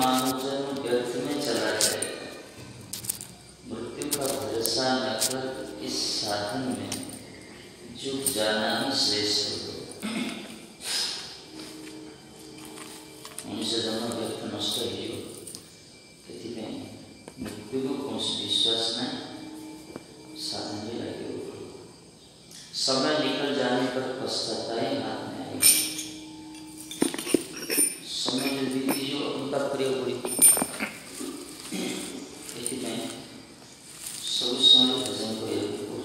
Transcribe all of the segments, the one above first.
मानव जन्म व्यर्थ में चला जाएगा। मृत्यु का भरोसा न कर इस साधन में जुट जाना ही श्रेष्ठ हो। मनुष्य जन्म व्यर्थ नष्ट हो मृत्यु को कौन विश्वास नहीं साधन भी लगे। समय निकल जाने पर पश्चाताई हाथ में आएगी। समय जो बीती जो उनका प्रयोग हुई सब समय भजन को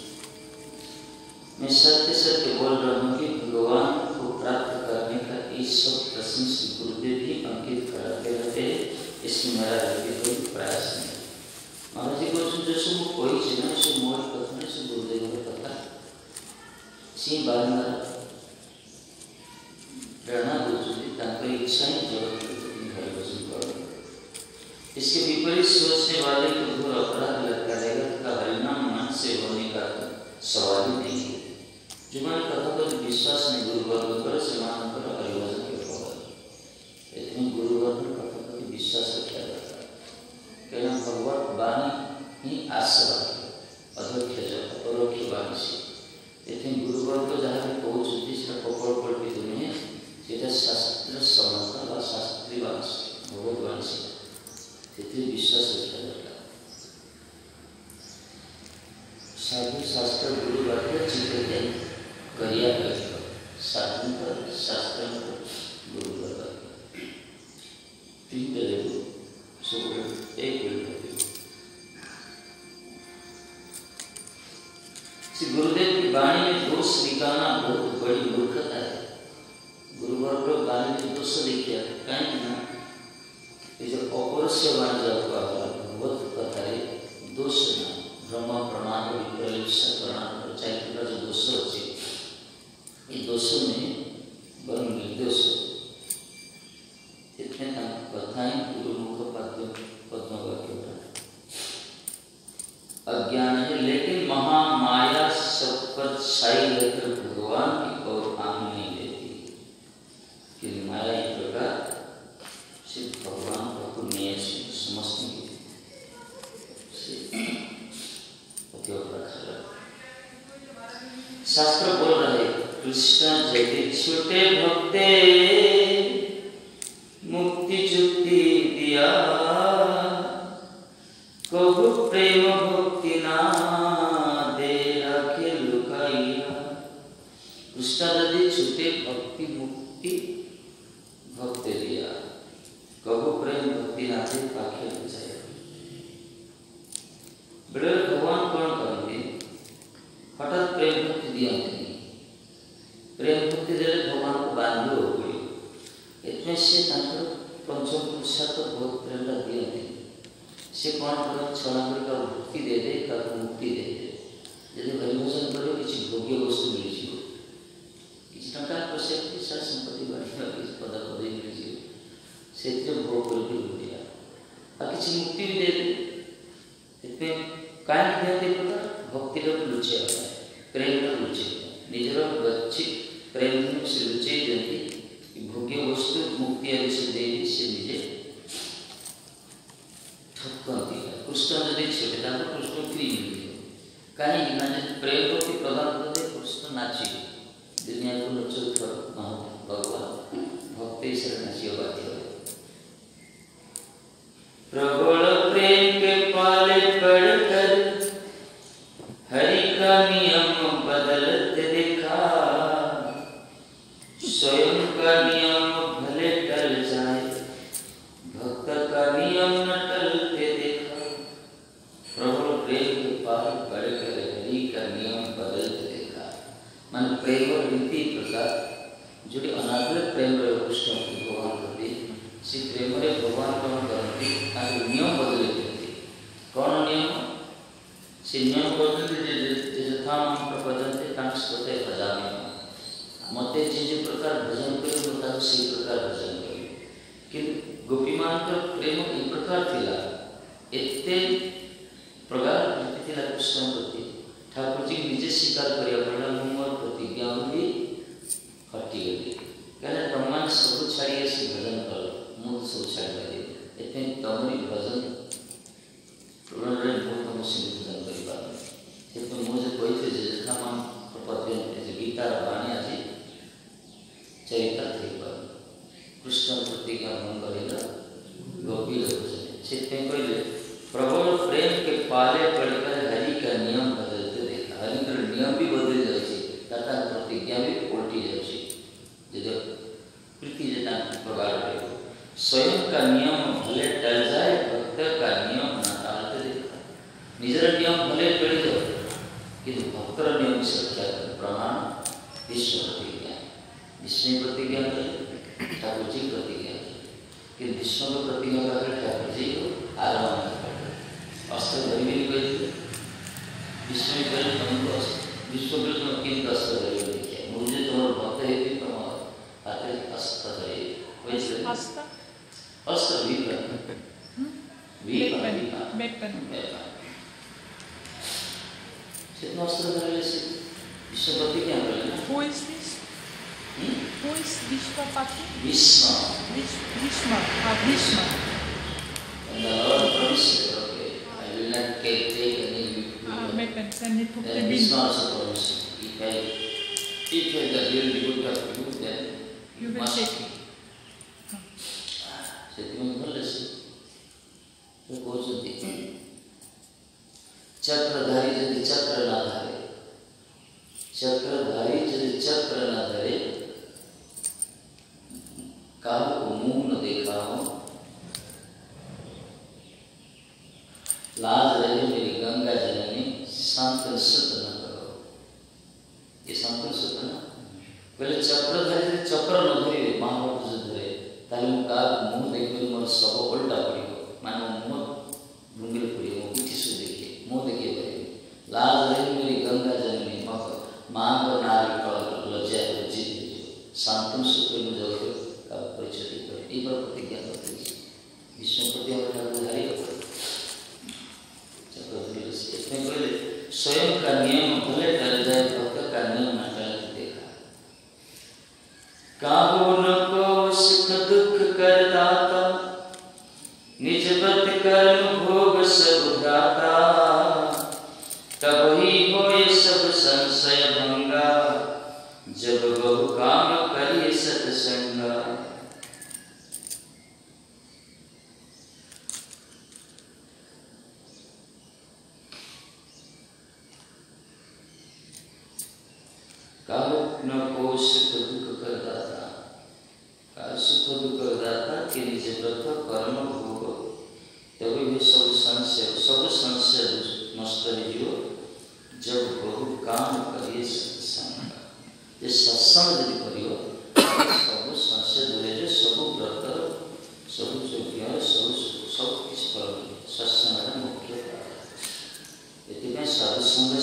मैं सत्य सत्य बोल रहा हूँ कि भगवान को प्राप्त करने का इस सब प्रश्न से गुरुदेव भी अंकित कराते रहते हैं। इसमें मेरा कोई प्रयास नहीं। महाराज जी को जो सब कोई चिन्ह सब मोर कथन से गुरुदेव को पता सी बारंबार प्रेरणा दूसरी ताकि इच्छा ही जगत घर भजन करो। इसके विपरीत सोचने वाले को घोर अपराध लगता रहेगा तथा हरिनाम मन से होने का सवाल ही नहीं है। जो मैंने कथा पर विश्वास नहीं गुरुवर्ग पर समान पर हरिभजन के फल इतने गुरुवर्ग कथा पर विश्वास रखा जाता है। कहना भगवत वाणी ही आश्रय अध्यक्ष अपरोक्ष वाणी से इतने गुरुवर्ग तो जहाँ भी पहुँचती से पकड़ पड़ भी दुनिया सीधा शास्त्र समझता व शास्त्रीय वाणी से भगवत वाणी से इतने विश्वास रखा जाता है। साधु शास्त्र गुरु वाक्य चित्ते करिया कर साधु पर शास्त्र पर गुरु वाक्य तीन तरह सब एक श्री गुरुदेव की वाणी में दोष निकालना बहुत बड़ी मूर्खता है। गुरुवर्ग वाणी में दोष देखिए कहीं ना ये जो अपौरुष वाणी जब भगवत कथा दोष ना ब्रह्म प्रमाण विप्रलिप्सा प्रमाण चैत्र का जो दोष अच्छे ये दोषों में बन निर्दोष इतने कथाएं गुरुमुख पद्म वाक्य अज्ञान है। लेकिन महामाया सब पर छाई रहकर भगवान की ओर आंख नहीं लेती कि माया एक प्रकार सिर्फ भगवान का पुण्य समझने के शास्त्र बोल रहे कृष्ण जगति छोटे भक्ते मुक्ति चुक्ति दिया कबू प्रेम भक्ति ना दे रखे लुकाइया। कृष्ण जगति छोटे भक्ति मुक्ति भक्ति दिया कबू प्रेम भक्ति ना दे पाखे बचाया। बड़े भगवान कौन करेंगे हठात प्रेम भक्ति दिया प्रेम भक्ति दे भगवान को बांधो इतने से पंचम पुरुषार्थ बहुत प्रेम दिए से कौन कर छला का भक्ति दे दे का मुक्ति दे दे यदि हरिभजन करो किसी भोग्य वस्तु मिल किसी टका पैसे सार संपत्ति बढ़िया किसी पद पदवी मिल से भोग करके दिया और किसी मुक्ति भी दे दे इतने काहे ध्यान दे प्रकार भक्ति लोग लुचे होता है प्रेम लोग लुचे निजर बच्चे प्रेम से लुचे जल्दी भोग्य वस्तु मुक्ति आदि से दे से निजे ठक्कती है। कृष्ण यदि छोटे दान तो कृष्ण फ्री मिलती है कहीं ना प्रेम भक्ति प्रदान करते कृष्ण नाची दुनिया को नचो कर भगवान भक्ति से नाचियो बात है। प्रबल प्रेम के पाले पड़कर हरि का नियम बदलते देखा स्वयं का नियम भले टल जाए भक्त का नियम न टलते देखा। प्रबल प्रेम के पाल पड़कर हरि का नियम बदलते देखा मन प्रेम और रीति प्रकार जो अनादर प्रेम कृष्ण भगवान करते से प्रेम भगवान कौन करते नियम बदले देते कौन नियम से नियम बदलते यथा प्रपदन्ते तांस्वते भजामि मते जे प्रकार भजन करे मता से प्रकार भजन करे कि गोपी मान का प्रेम एक प्रकार थिला एते प्रकार थिला कृष्ण प्रति ठाकुर जी निजे स्वीकार करिया पड़ा मोर प्रतिज्ञा भी हटी गई कहले ब्रह्मांड सब छाड़िए से भजन कर मुझ सब छाड़ दे कृष्ण प्रतिज्ञा भंग करेगा गोपी लोग से कहले प्रबल प्रेम के पाले पड़कर हरि का नियम बदलते देखा। हरि का नियम भी बदल जाए तथा प्रतिज्ञा भी उल्टी जाए। जब प्रीति जता प्रकार स्वयं का नियम भले टल जाए भक्त का नियम न टालते देखा। निजर नियम भले टल जाए किंतु भक्त नियम से रक्षा प्रमाण विश्व प्रतिज्ञा विष्णु प्रतिज्ञा करे ठाकुर जी प्रतिज्ञा कि विष्णु को प्रतिज्ञा कर ठाकुर जी को आराम अस्त्र धरी भी कहते विष्णु करे तुमको विश्व के तुम किन अस्त्र धरी देखिए मुझे तुम्हारे भक्त है कि तुम आते अस्त्र धरी वैसे अस्त्र भी कितना अस्त्र धरी से विश्व प्रतिज्ञा कर लेना। Who is this? Who is Vishwapati? Vishma. Vishma. Vishma. And the Lord promised, okay, I will not take any weapons and he took the then Vishma also promised, if that will be good of you, then you will must take it. ସେଥିପାଇଁ ଭଲ ସେ କହୁଛନ୍ତି ଚକ୍ରଧାରୀ ଯଦି ଚକ୍ର ନା ଧରେ चक्रधारी यदि चक्र न धरे काल को मुंह न देखा हो लाज रहे मेरी गंगा जननी संतन सुत न करो। ये संतन सुत ना पहले चक्रधारी यदि चक्र न धरे महाभारत से धरे ताले काल मुंह देखिए मोर सब उल्टा पड़ियो मानो मुंह भूंगल पड़ियो मुंह पीछे से देखिए मुंह देखिए पड़ियो लाज रहे मेरी गंगा जननी माँ को नारी पर लज्जा जीत शांतम सुख में जगह का परिचय करे ये पर प्रतिज्ञा करते हैं विष्णु प्रतिज्ञा करते हैं चक्रधारी से इसमें पहले स्वयं का नियम भले टल जाए भक्त का नियम न टलते देखा। काबू न को सुख दुख कर दाता निज व्रत कर्म भोग सब दाता तब ही होए सब संशय भंगा जब बहु काम करिए सत्संगा। काल न को सुख दुख कर दाता काल सुख दुख कर दाता के निज व्रत कर्म भोग तभी भी सब संशय नष्ट हो जब बहु काम करिए सत्संग। ये सत्संग यदि करियो सब संशय दूरे जो सब व्रत सब यज्ञ सब किस पर सत्संग मुख्य ये साधु संग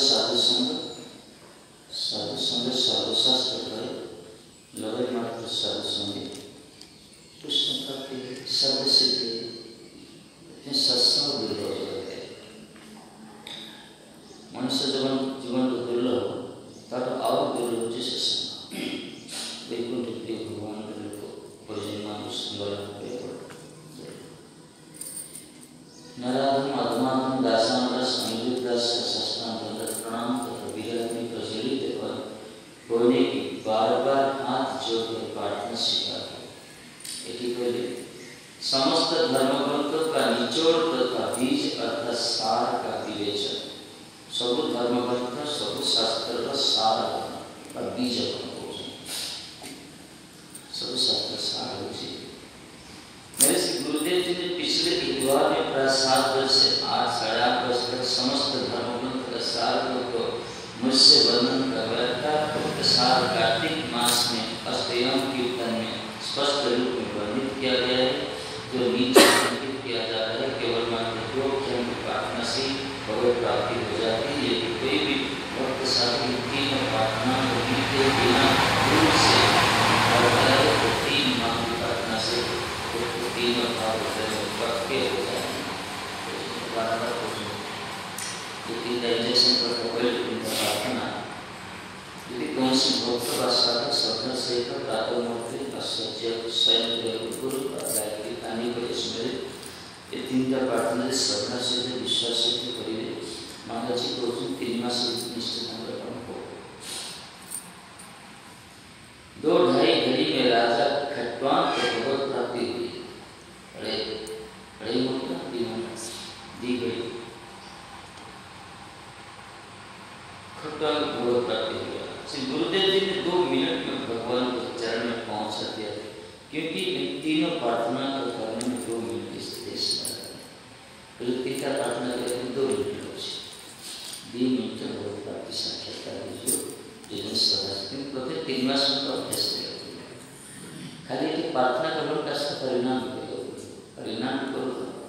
सर्वशास्त्र करे लगे मात्र साधु संग कृष्ण भक्ति सर्वसिद्धि सत्संग दूर हो जाते मनुष्य जीवन को दुर्लभ तब और दुर्लभ से सत्संग वैकुंठ प्रिय भगवान को परिजन Radha-Madhava-Kunjabihari Dasa Aniruddha Dasa प्रणाम तथा विरह में प्रज्वलित और होने की बार-बार हाथ जोड़कर प्रार्थना स्वीकार की। समस्त धर्मग्रंथों का निचोड़ तथा बीज अर्थात सार का विवेचन सब धर्मग्रंथ सब शास्त्र का सार और बीज सब शास्त्र सार हो। मेरे गुरुदेव जी ने पिछले बुधवार में प्राय 7 वर्ष से 8-8.5 वर्ष तक समस्त धर्मग्रंथ का सार को मुझसे वर्णन करवाया था। उक्त सार कार्तिक मास में अष्टयाम कीर्तन में स्पष्ट रूप में वर्णित किया गया है जो नीचे अंकित किया जा रहा है। केवल मात्र 2 अक्षरों की प्रार्थना से भगवत प्राप्ति हो जाती है। यदि कोई भी भक्त साधु 3 प्रार्थना को नीचे बिना दूर से करता है तो 3 माह की प्रार्थना से तीनों भाव पक्के हो जाएंगे। डाइजेशन पर प्रार्थना यदि कौन सी भक्त का साधक श्रद्धा से प्रातःमूर्ति असत्य स्वयं गुरु गायत्री कहानी को स्मृत ये 3 प्रार्थना श्रद्धा से विश्वास से करिए महाराज जी को 3 मास निष्ठा हो 2-2.5 घड़ी में राजा खट्वान तो भगवत प्राप्ति हुई। बड़े मोटा दी गई खट्वान को भगवत प्राप्ति हुई। श्री गुरुदेव जी ने 2 मिनट में भगवान के चरण में पहुंचा दिया, क्योंकि इन तीनों प्रार्थना को करने में 2 मिनट इस देश में तीसरा प्रार्थना करने में 2 मिनट लगे। 2 मिनट में भगवत प्राप्ति साक्षात्कार जो सदा प्रत्येक 3 मास में अभ्यास करें। खाली एक प्रार्थना करने का परिणाम करो, परिणाम करो।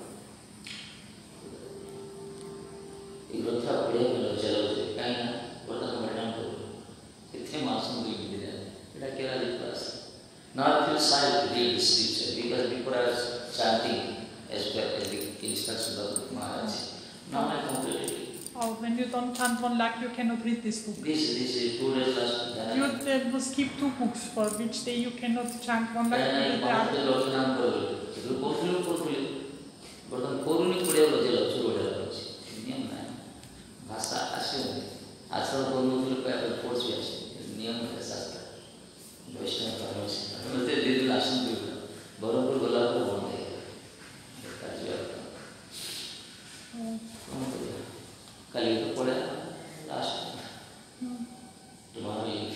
एक रथा बढ़िया मिलो चलो से कहीं ना वर्तमान परिणाम करो। इतने मासूम भी मिल रहे हैं। बेटा क्या request? Now I feel shy to read the scripture because before I was chanting as per the instruction of Maharaj. Now I completed it. Oh, when you don't chant 1 lakh, you cannot read this book. This is 2 days last. You must keep 2 books for which day you cannot chant 1 lakh. Then I found the Lord Nam Prabhu. You portfolio. But then portfolio put out the Lord Prabhu. Niyam na. Bhasa asyo. Asal portfolio put force we asyo. Niyam ka sastra. Vaishnava Paramahansa. मतलब दिन last में भी बरोबर बोला तो बोल देगा। कल ये तो पढ़ा last tomorrow eve.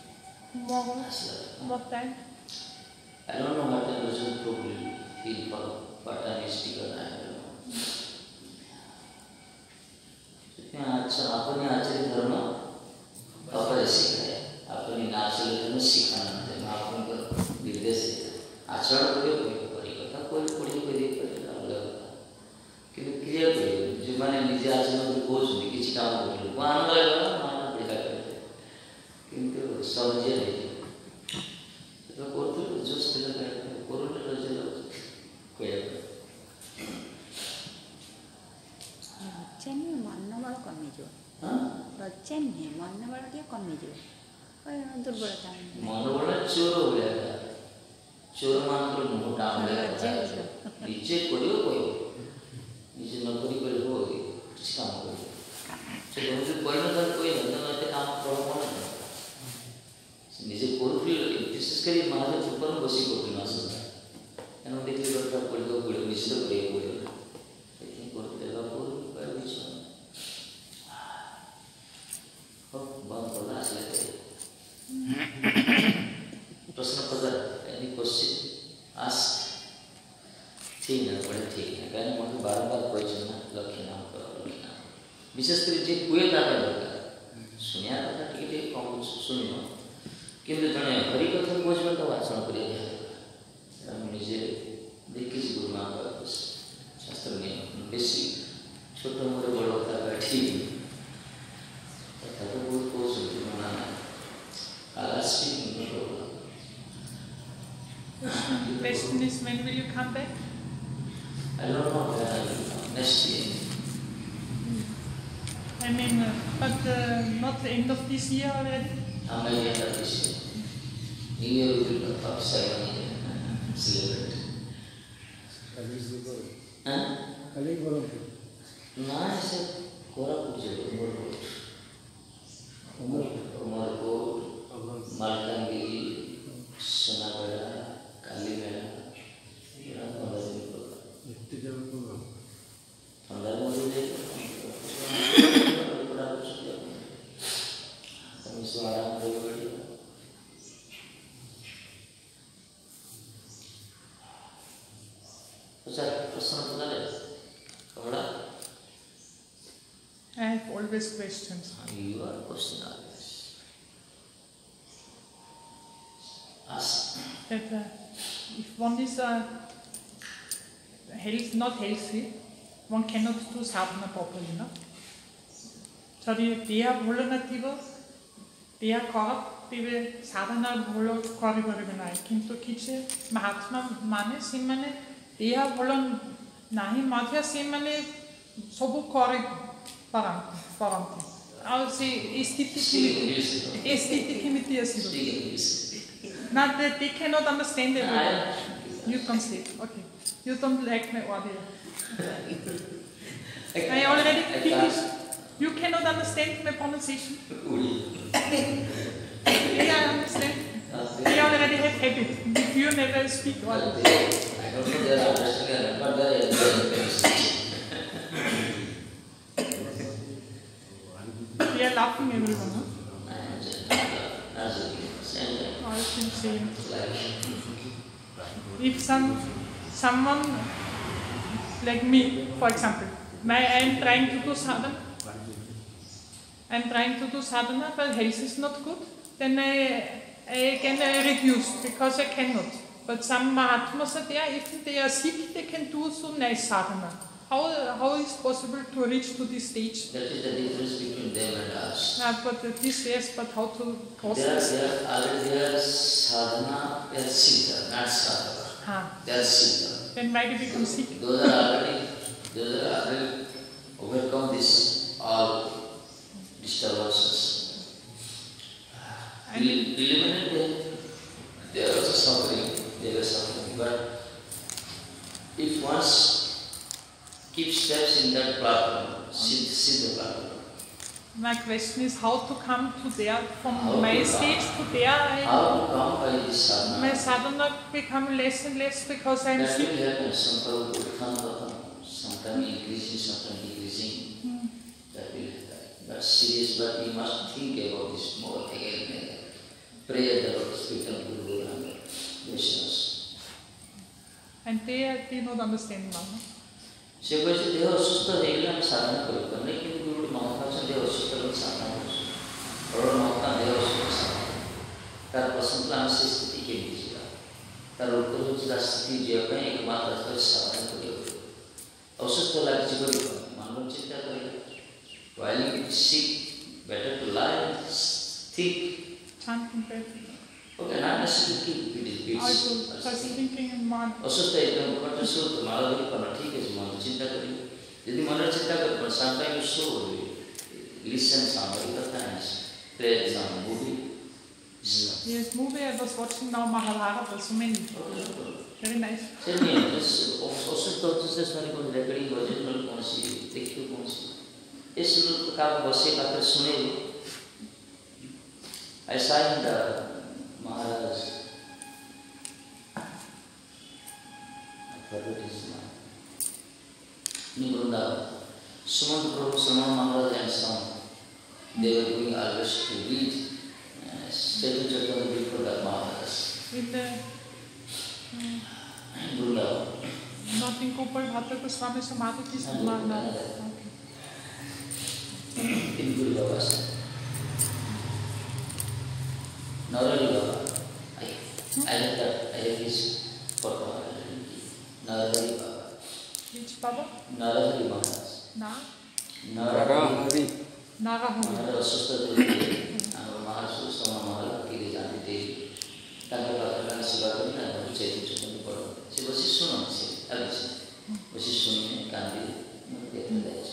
What time? I don't know what time was probably feel for but I mystic or I don't know. अच्छा अपने आचार्य धर्म अपने सिखाए, अपने आचार्य धर्म सिखाना है। महापुरुष का निर्देश है। आचरण कोई परिकथा कोई देख पड़ेगा अलग किंतु क्लियर करिए जो माने निजे आचरण को बोझ नहीं किसी काम को नहीं वो आनंद आएगा माना पड़ेगा करते किंतु समझिए नहीं तो कोई तो जो स्थिर करते हैं कोरोना रजल कोई रचन्य मनोबल कमी जो रचन्य मनोबल क्या कमी जो दुर्बलता मनोबल चोर हो गया चोर मान तो मोटा हो गया नीचे कोई नीचे नौकरी पर हो गई कुछ काम हो गया तो कोई ना कोई धंधा में काम प्रॉब्लम नहीं नीचे कोई विशेष कर महाराज ऊपर बसी को बिना सुना एनो देखिए बड़ा पड़ेगा बड़े नीचे तो करेगा लेकिन कोई देगा कोई पर बीच में बहुत बड़ा है प्रश्न पत्र any question ask ठीक है बड़े ठीक है कहने मुझे बार-बार क्वेश्चन ना लक्ष्य नाम करो विशेष कर जे कोई दाता होगा सुनिया था ठीक है कौन सुनियो किंतु जने हरिकथा खोजबन तो वाचन करिए हम निजे देखिए गुरु महाराज शास्त्र में बेसी छोटा मोटा बड़ा होता है ठीक तथा तो बहुत कोर्स होना है The question is, when will you come back? I don't know. Next year. I mean, but not the end of this year already? Maybe end of this year. New Year will be the top 7 year celebrate. No, I said Korakut. Umarkot, Malkangiri, Sonagara, Kalimera, I have always questions. You are question always. Ask. That if one is not healthy, one cannot do sadhana properly, no? So they are vulnerable, they are corrupt, they will sadhana volo karibe nahi. Kintu kiche Mahatma mane simane they are vulnerable nahi madhya simane sobu kari paranti. ଆଉ ସେ ସ୍ଥିତି କେମିତି ଆସିବ? Not that they cannot understand everything. You don't sleep. Okay. You don't like my audio. I already finished. You cannot understand my pronunciation. Yeah, I understand. They already have habit. If you never speak all I don't know they are understanding, but they are We are laughing everyone, huh? All things same. If someone like me, for example, I am trying to do sadhana, but health is not good, then I can reduce because I cannot. But some Mahatmas are there, if they are sick, they can do so nice sadhana. How is possible to reach to this stage? That is the difference between them and us. But how to process? They are sadhana, they are siddha, not sadhaka. They are siddha. Then why do you become sick? Those are already overcome this all disturbances. Eliminate them. They are also suffering. They were suffering. But if once keep steps in that platform, siddha platform. My question is how to come to there, from my stage to there. How to come by this sadhana? My sadhana become less and less because I am sick. That will happen. Sometimes increasing, sometimes decreasing. That will happen. That's serious, but we must think about this more again and again. Pray at the Lotus feet of Guru and Vaishnavas. And they not understand now. Se কৈছে দেহ অসুস্থ হয়ে গেলে আমি সাধনা করি না, কিন্তু গুরুর মহাত্মা আছেন দেহ অসুস্থ হলে সাধনা করছে। বড় মহাত্মা দেহ অসুস্থ সাধনা তার প্রশ্ন আমি সেই স্থিতি কেମିତି ଯିବା তার উত্তর হচ্ছে তার স্থিতি ଯିବା ପାଇଁ একমাত্র রাস্তা হচ্ছে ସାଧନା କରିବାକୁ। ଅସୁସ୍ଥ ଲାଗିଛି କରିବ ମନର ଚିନ୍ତା କରିବା। While you seek better to lie, think. Chanting better. Okay, not necessarily keep it. Also, just thinking in mind. অসুস্থ একদম কষ্ট শুরু তো মালা ধরি করা ঠিক আছে মনে চিন্তা করি যদি মনের চিন্তা করি but sometimes you show listen some harikatha and play some movie. Yes, movie I was watching now Mahabharata, so many. Very nice. चलिए অসুস্থ হচ্ছে सारी कोई रेकॉर्डिंग ओरिजिनल कौन सी देखियो कौन सी इस लोग का बसे का फिर सुने ऐसा ही Maharaj Aniruddha Sumant Prabhu, Saman Maharaj and son, they were doing always to read Chaitanya Chaitanya before the Maharaj. In the not in Gopal Bhatta Swami Samadhi is Maharaj. In Guru Baba's. Narali Baba. I have his photo. Narali Baba. Which Baba? Narali Maharaj. Narahari. Maharaj অসুস্থ थे महाराज sama Maharaj के जाते थे ताकि भगवान सेवा करें ना चैतन्य चैतन्य पढ़ो से बस सुनो से अभी से बस सुनिए कांदी देखते जाइए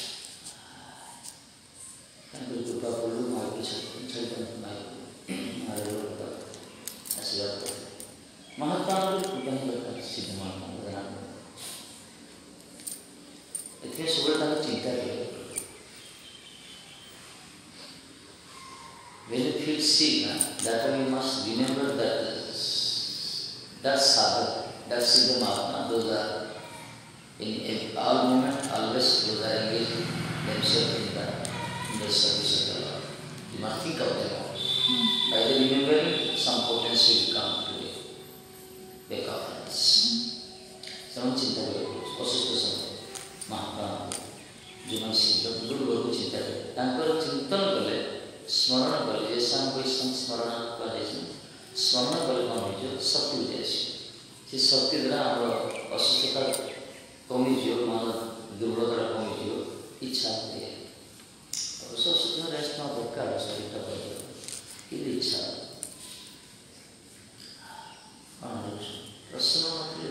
कांदी कृपा बोलो मार्ग चैतन्य मार्ग हमारे लोग का आशीर्वाद करो महात्मा लोग कृपा ही करता सिद्ध महात्मा बना इतने सुबह तक चिंता करो when you feel sick that time you must remember that sadhu that siddha mahatma those are in all moment always those are engaged themselves in the service of the Lord. You must think of them all. By the remembering, some potency will come to you. Back of us. Someone चिंता करो, असुस्थ समय, महात्मा, जीवन सिद्ध, गुरु गुरु चिंता करो. तांकर चिंतन कले, स्मरण कले, जैसा हम कोई संस्मरण करे, स्मरण कले कौन है जो शक्ति जैसी. जिस शक्ति द्वारा हम असुस्थता कमी जो मान दुर्बलता कमी जो इच्छा होती है. और असुस्थ में रेस्ट ना दरकार है शरीर का बदल. ये इच्छा. प्रश्न मतलब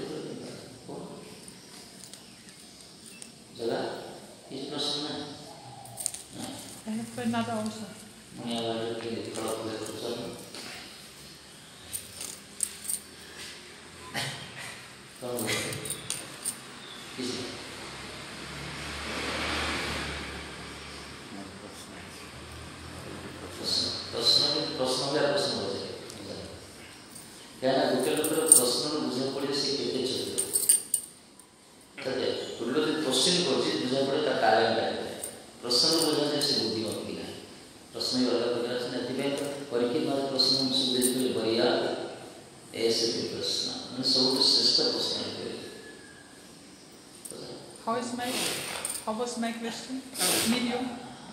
जगह इस प्रश्न में I have another also. मैं वाले के थोड़ा प्ले कर सकता कौन किसी प्रश्न हो जाए क्या How was my question? Medium.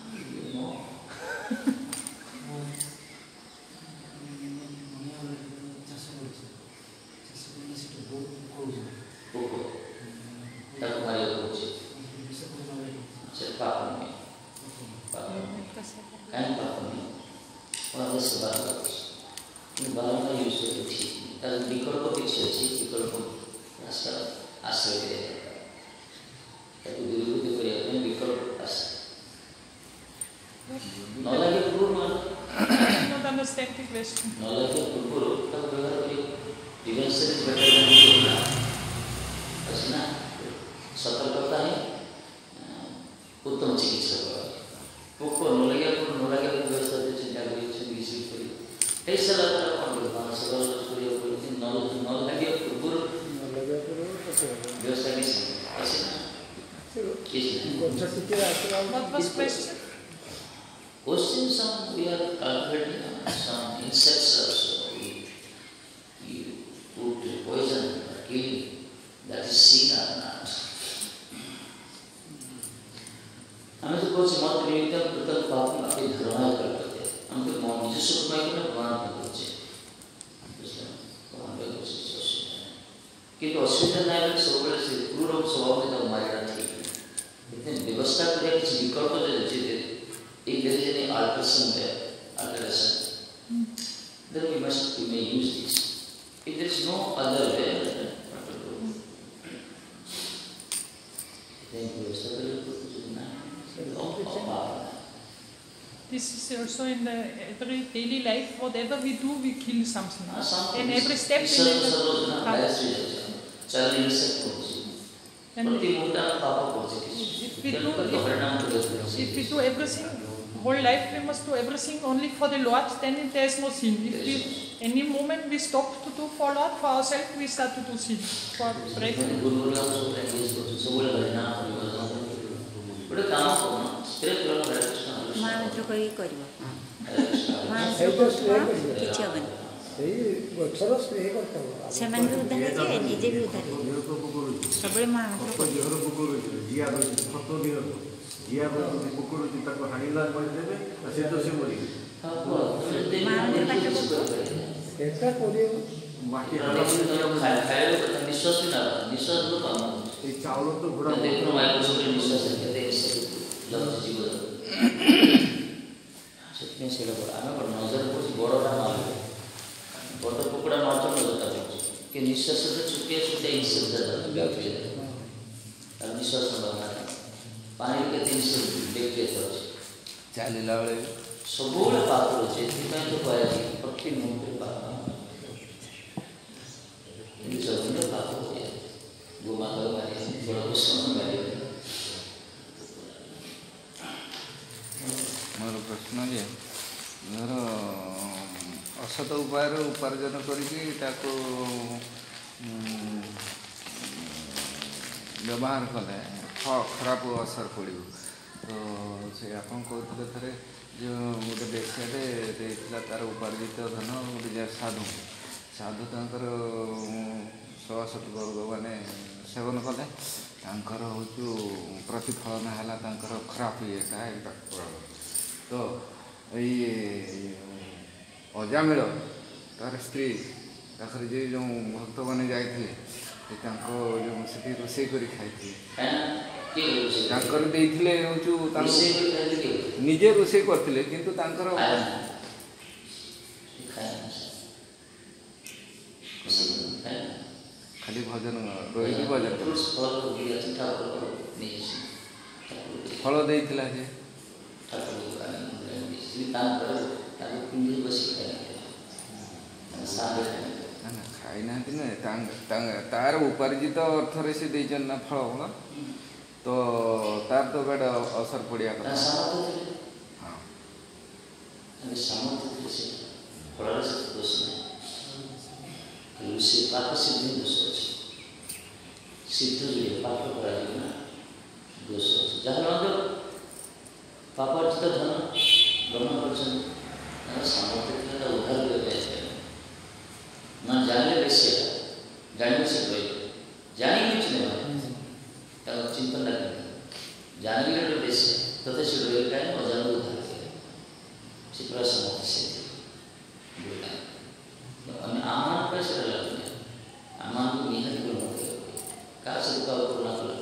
What was question? Questions we are calculating some insects also. We put poison or kill, that is sin or not. हमें तो कुछ मत निमित्त प्रतल पाप अपने धर्म करते हैं। हम तो मौज से रुपए को ना भगवान पे कुछ भगवान पे कुछ कि तो असुविधा नहीं है सोबरे से पूरा स्वभाव में तो हमारे रात ठीक है। इतने व्यवस्था करें किसी विकल्प तो जैसे if there is any alteration, then we may use this. If there is no other way, what to do? Then we will start This is also in the every daily life. Whatever we do, we kill something. And every step we if we do everything, whole life we must do everything only for the Lord, then there is no sin. If we, any moment we stop to do for Lord, for ourselves, we start to do sin. For breaking. ସେମାନେ ବି ଉଦ୍ଧାର ହେଇଯିବେ, ନିଜେ ବି ଉଦ୍ଧାର ହେଇଯିବେ। ସବୁବେଳେ ମହାମନ୍ତ୍ର बड़ कुकुड़ा मारच नजरटा पड़े कि निश्वास छुटिया छुटिया इंसेक्ट निश्वास पानी के बैक्टेरिया चलला बेले सब पाप अच्छे तो कह प्रति मुहूर्त पाप पाप गोमाता मारे मारे मोर प्रश्न जे मोर असत उपाय उपार्जन करके व्यवहार कले खराब असर पड़ो तो से आप कहते थे जो गोटे बेश्याटे देता तार उपार्जित धन गोटे साधु साधु तर 100 वर्ग मैंने सेवन कले हूँ प्रतिफलन है खराब ये तो ये अजामिल तार स्त्री पाखे जे जो भक्त मैंने जाते रोसे कर खाई निजे रोसे करते किंतु खाली भजन रोही भजन फल देता जे खाई ना तार उपार्जित अर्थ से देचन ना फल फल तो तार तो बेटा असर पड़िया हाँ सिद्ध पाप दोष जहाँ पापार्जित धन ग्रहण कर सामर्थ्य उद्धार ना जानले बेसे जान से जानी कुछ नहीं चिंतन करना जानवी रे बेस तते से डर का अजान उधार के से पूरा समझ से बोला अन्य आमान पर से लगने आमान को निहत को होते का से का पूर्ण कर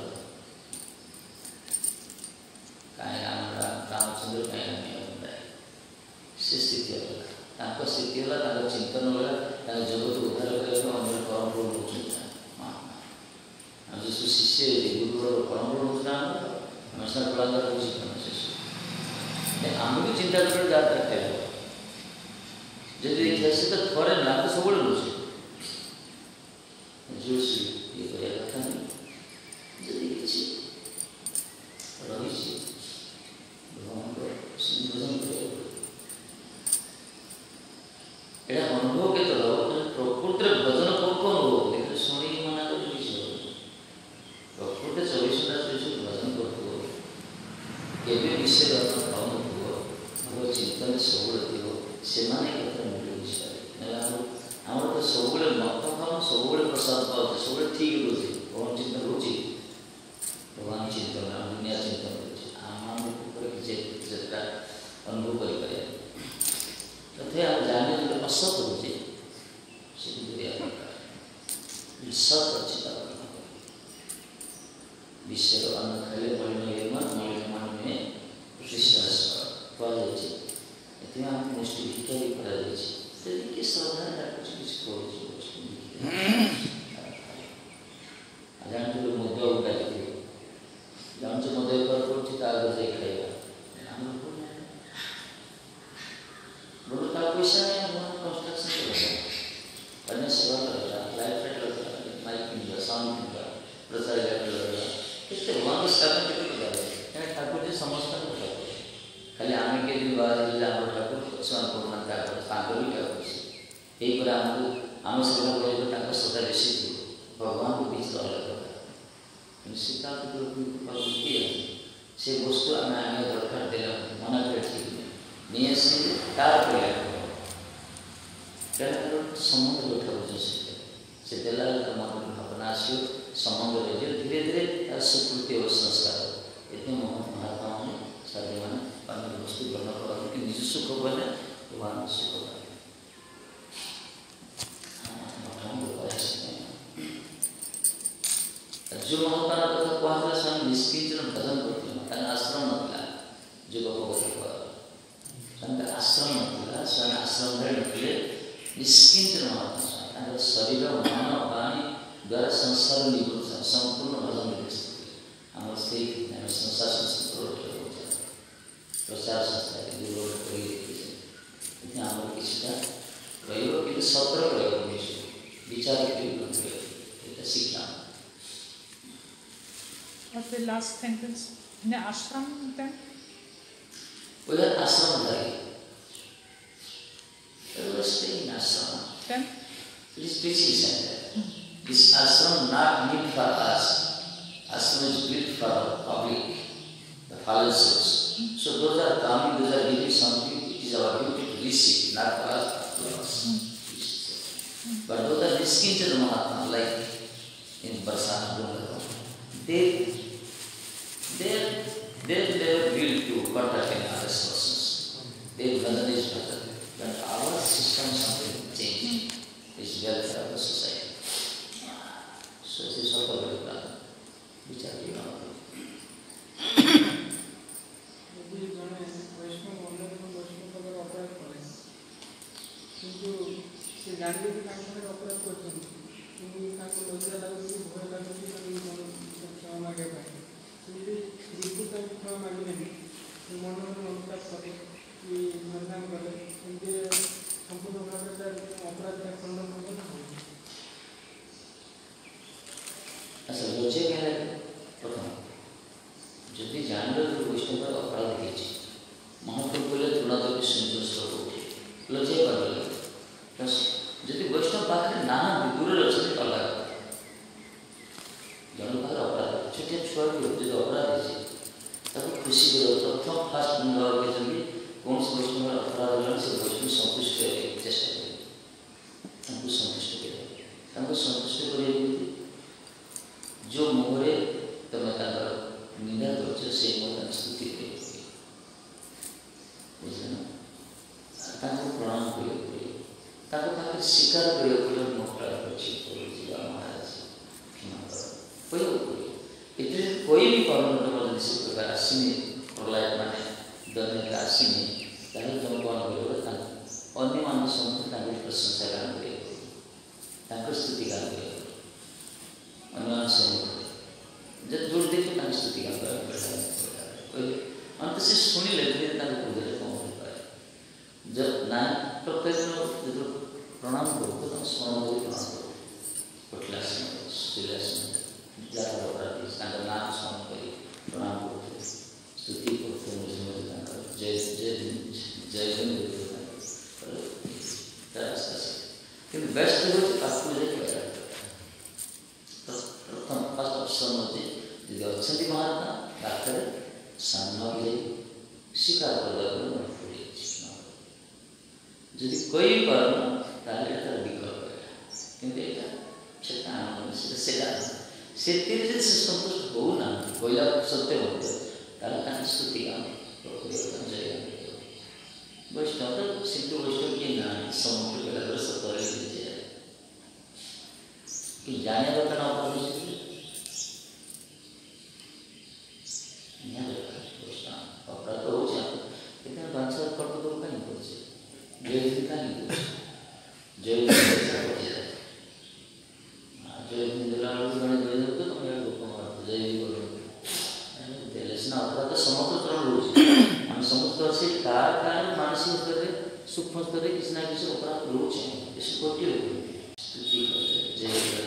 काय रामचंद्र काय नहीं होता है से स्थिति होला ताको स्थिति होला ताको चिंतन होला ताको जगत उद्धार करे तो हमर कर्म पूर्ण हो जाता हम जो शिष्य गुरु और कर्म पूर्ण हो जाता हम सब प्रलाद को चिंतन से हम भी चिंता कर जाता है जदि ऐसे तो थोड़े ना तो सब लोग जो ये करे कथा नहीं जदि किसी रही छी भगवान को संबोधन करे एड़ा अनुभव के तो प्रकृति भजन को अनुभव लेकिन सुनी मना कर किसी प्रकृति 24 घंटा से भजन करतो केबे विषय भाव हो चिंतन सब हो से माने कथा मिले विषय ଆମର ତ ସବୁବେଳେ ମତ ଭାବ ସବୁବେଳେ ପ୍ରସାଦ ପାଉଛି ସବୁବେଳେ ଠିକ୍ ରହୁଛି କଣ ଚିନ୍ତା ରହୁଛି ଭଗବାନ ଚିନ୍ତନ ଦୁନିଆ ଚିନ୍ତନ ରହୁଛି ଆମମାନଙ୍କ ଉପରେ କିଛି ଯେତେଟା ଅନୁଭବ କରିପାରିବା ତଥାପି ଆମେ ଜାଣିଲେ ଯେତେ ଅସତ ରହୁଛି ସେଠି କରିବା ଦରକାର ସତ ଅଛି ତା ବିଷୟର ଅନ୍ନ ଖାଇଲେ ମଳିନ ନୁହେଁ ପ୍ରତିଷ୍ଠା କୁହାଯାଇଛି ଏଥିପାଇଁ ଆମକୁ ମୁଷ୍ଟି ଭିକ୍ଷା ବି କରାଯାଇଛି jadi ke saudara tak cuci cuci jangan dulu modal udah gitu jangan cuma modal perlu kita harus ikhlas baru tahu bisa yang mau konstruksi itu karena sebab life rate naik juga sound juga bersaing juga itu uang sekarang kita berada yang takut dia sama sekali खाली आमे के दिन बाद जिला हम ठाकुर स्वयं पूर्ण का तांको भी का एक बार हमको आम सब बोले तो तांको सदा बेसी भगवान को बीच रहा निश्चित तो प्रवृत्ति है से वस्तु आमे आने दरकार देला मना कर ठीक नहीं से तार पे कारण संबंध उठा से देला तो मन भावना से संबंध रे धीरे धीरे सुकृति और संस्कार इतने महात्मा ने साधु माने अन्य वस्तु ग्रहण करने की निज सुख बने भगवान सुख बने जो महात्मा कथा कहला सन निष्किंचन भजन करते हैं आश्रम नथिला जो भगवत कहला आश्रम नथिला सन आश्रम रे नथिले निष्किंचन महात्मा शरीर मन वाणी द्वारा संसार निवृत्त संपूर्ण भजन हम से संसार संस्कृत प्रचार संस्था के विरोध करी इतने आम किसी प्रयोग कि सत्र प्रयोग विचार के शिक्षा What's the last sentence? In the ashram then? We are ashram dhari. We are staying in ashram. Then? It is teaching center. This ashram not meant for us. Ashram is built for public, the fallen souls. So those are coming, those are giving something. It is our duty to receive, not for us, to us. But those are Niskinchana Mahatma, like in Barsana Gundara. They never will to contact any other sources. Their bhajan is better. But our system something changed. It's welfare of the society. So this is all about that. Which are you know. से जानवी के काम में अपराध करते हैं क्योंकि काम को लज्जा लगती है भय लगती है कि मन क्षमा मांगे भाई क्योंकि जिसको तब क्षमा मांगे नहीं मन में अनुताप करे कि मरदान करे क्योंकि संपूर्ण भाव का अपराध का खंडन होता है अच्छा लज्जा क्या है प्रथम यदि जानवर को वैष्णव पर अपराध किए महाप्रभु बोले थोड़ा तो भी संतुष्ट हो लज्जा कर बोले যদি বৈষ্ণব পাখে নানা দূরে রয়েছে অলগা জন পাখে অপরাধ ছোটিয়া ছুয়াকে যদি অপরাধ হয়েছে তাকে খুশি করে প্রথম ফার্স্ট দেওয়াকে যদি কৌশি বৈষ্ণবের অপরাধ হলেন সে বৈষ্ণব সন্তুষ্ট করে চেষ্টা করে তাকে সন্তুষ্ট করে যে মোহরে তুমি তাঁর निंदा कर से स्तुति कर प्रणाम कर स्वीकार कर महाराज कोई भी कर्म से प्रकार आसनी प्रलय माने दंड आसनी तुम कौन कर अन्य मान समस्त प्रशंसा गान कर स्तुति गान कर अन्य समूह जब जोड़ देखे स्तुति गान कर अंत से शुणिले हृदय कौन हो पाए जब ना प्रत्येक जो प्रणाम करो तो स्मरण कर प्रणाम करो पटलासन शिलासन जहाँ अपराधी नाम स्मरण कर प्रणाम करते स्तुति करते जय जय जय जन किंतु बेस्ट हो प्रथम फर्स्ट ऑप्शन होते यदि अच्छा महात्मा डाक्टर सामने स्वीकार कर यदि कोई कर्म ताले विकल्प है किंतु संतुष्ट हो ना कोईला सत्य होते स्तुति जय वैष्णव तो सिंधु वैष्णव की ना समुद्र के सत्य कि जाने का ना अपराध हो जाए बांछा कर्म तो कहीं पहुंचे जय जी का नहीं जय जय हिंदुला गणे जय तो तुम यार लोक जय बोलो देलेसना अपराध समस्त तरह रोज हम समस्त से कार मानसिक स्तर सूक्ष्म स्तर किसी ना किसी अपराध रोज है इस कोटि स्तुति जय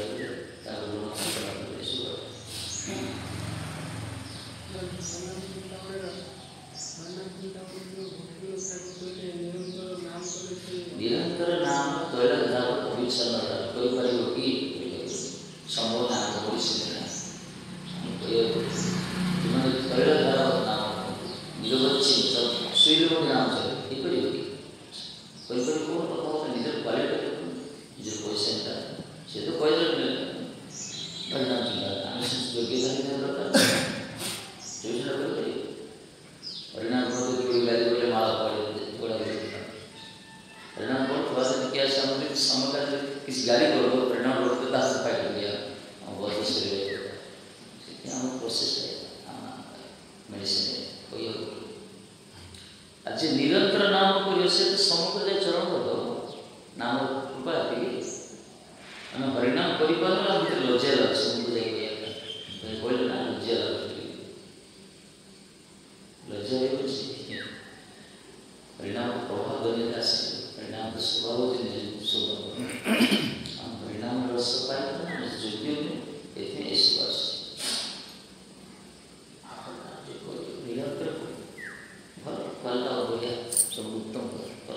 निरंतर नाम तैल धारा अभिषण कोई परियोगी संभव नाम तैल धारा नाम निरवच्छी सब सुईलो नाम ये परियोगी कोई कौन पता होता निज क्वालिटी निज पैसा से तो कोई परिणाम योग्यता नहीं दरकार परिणाम गाड़ी बोले माला पड़े थोड़ा परिणाम थोड़ा सा क्या समय किसी गाड़ी को परिणाम रोड तो सफाई कर दिया बहुत हम प्रोसेस है मेडिसिन कोई आज निरंतर नाम को से समग्र चरण दो नाम कृपा आम हरिनाम कर लज्जा लगे कहले ना लज्जा लज्जा हरिनाम प्रभाव देने हरिनाम स्वभाव हरिनाम रस पाए योग्य में ईश्वर निरंतर भल फल बढ़िया सब उत्तम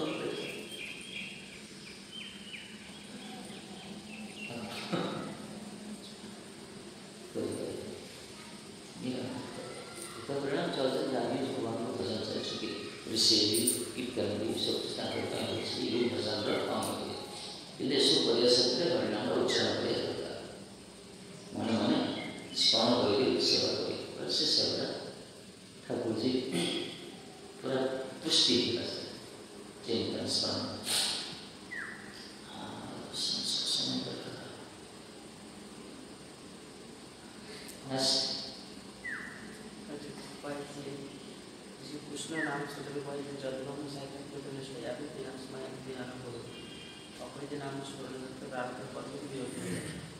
परिणाम चलते जाने भगवान को भजन चल चुके ऋषि कीर्तन भी सब करता है भजन काम परिसर हरिनाम उच्चारण किया मन मन स्मरण कर सेवा कर सेवा ठाकुर जी पूरा पुष्टि चिंतन स्मरण कृष्ण नाम सुधर जन्म अपने नाम स्मरण प्रार्थना करते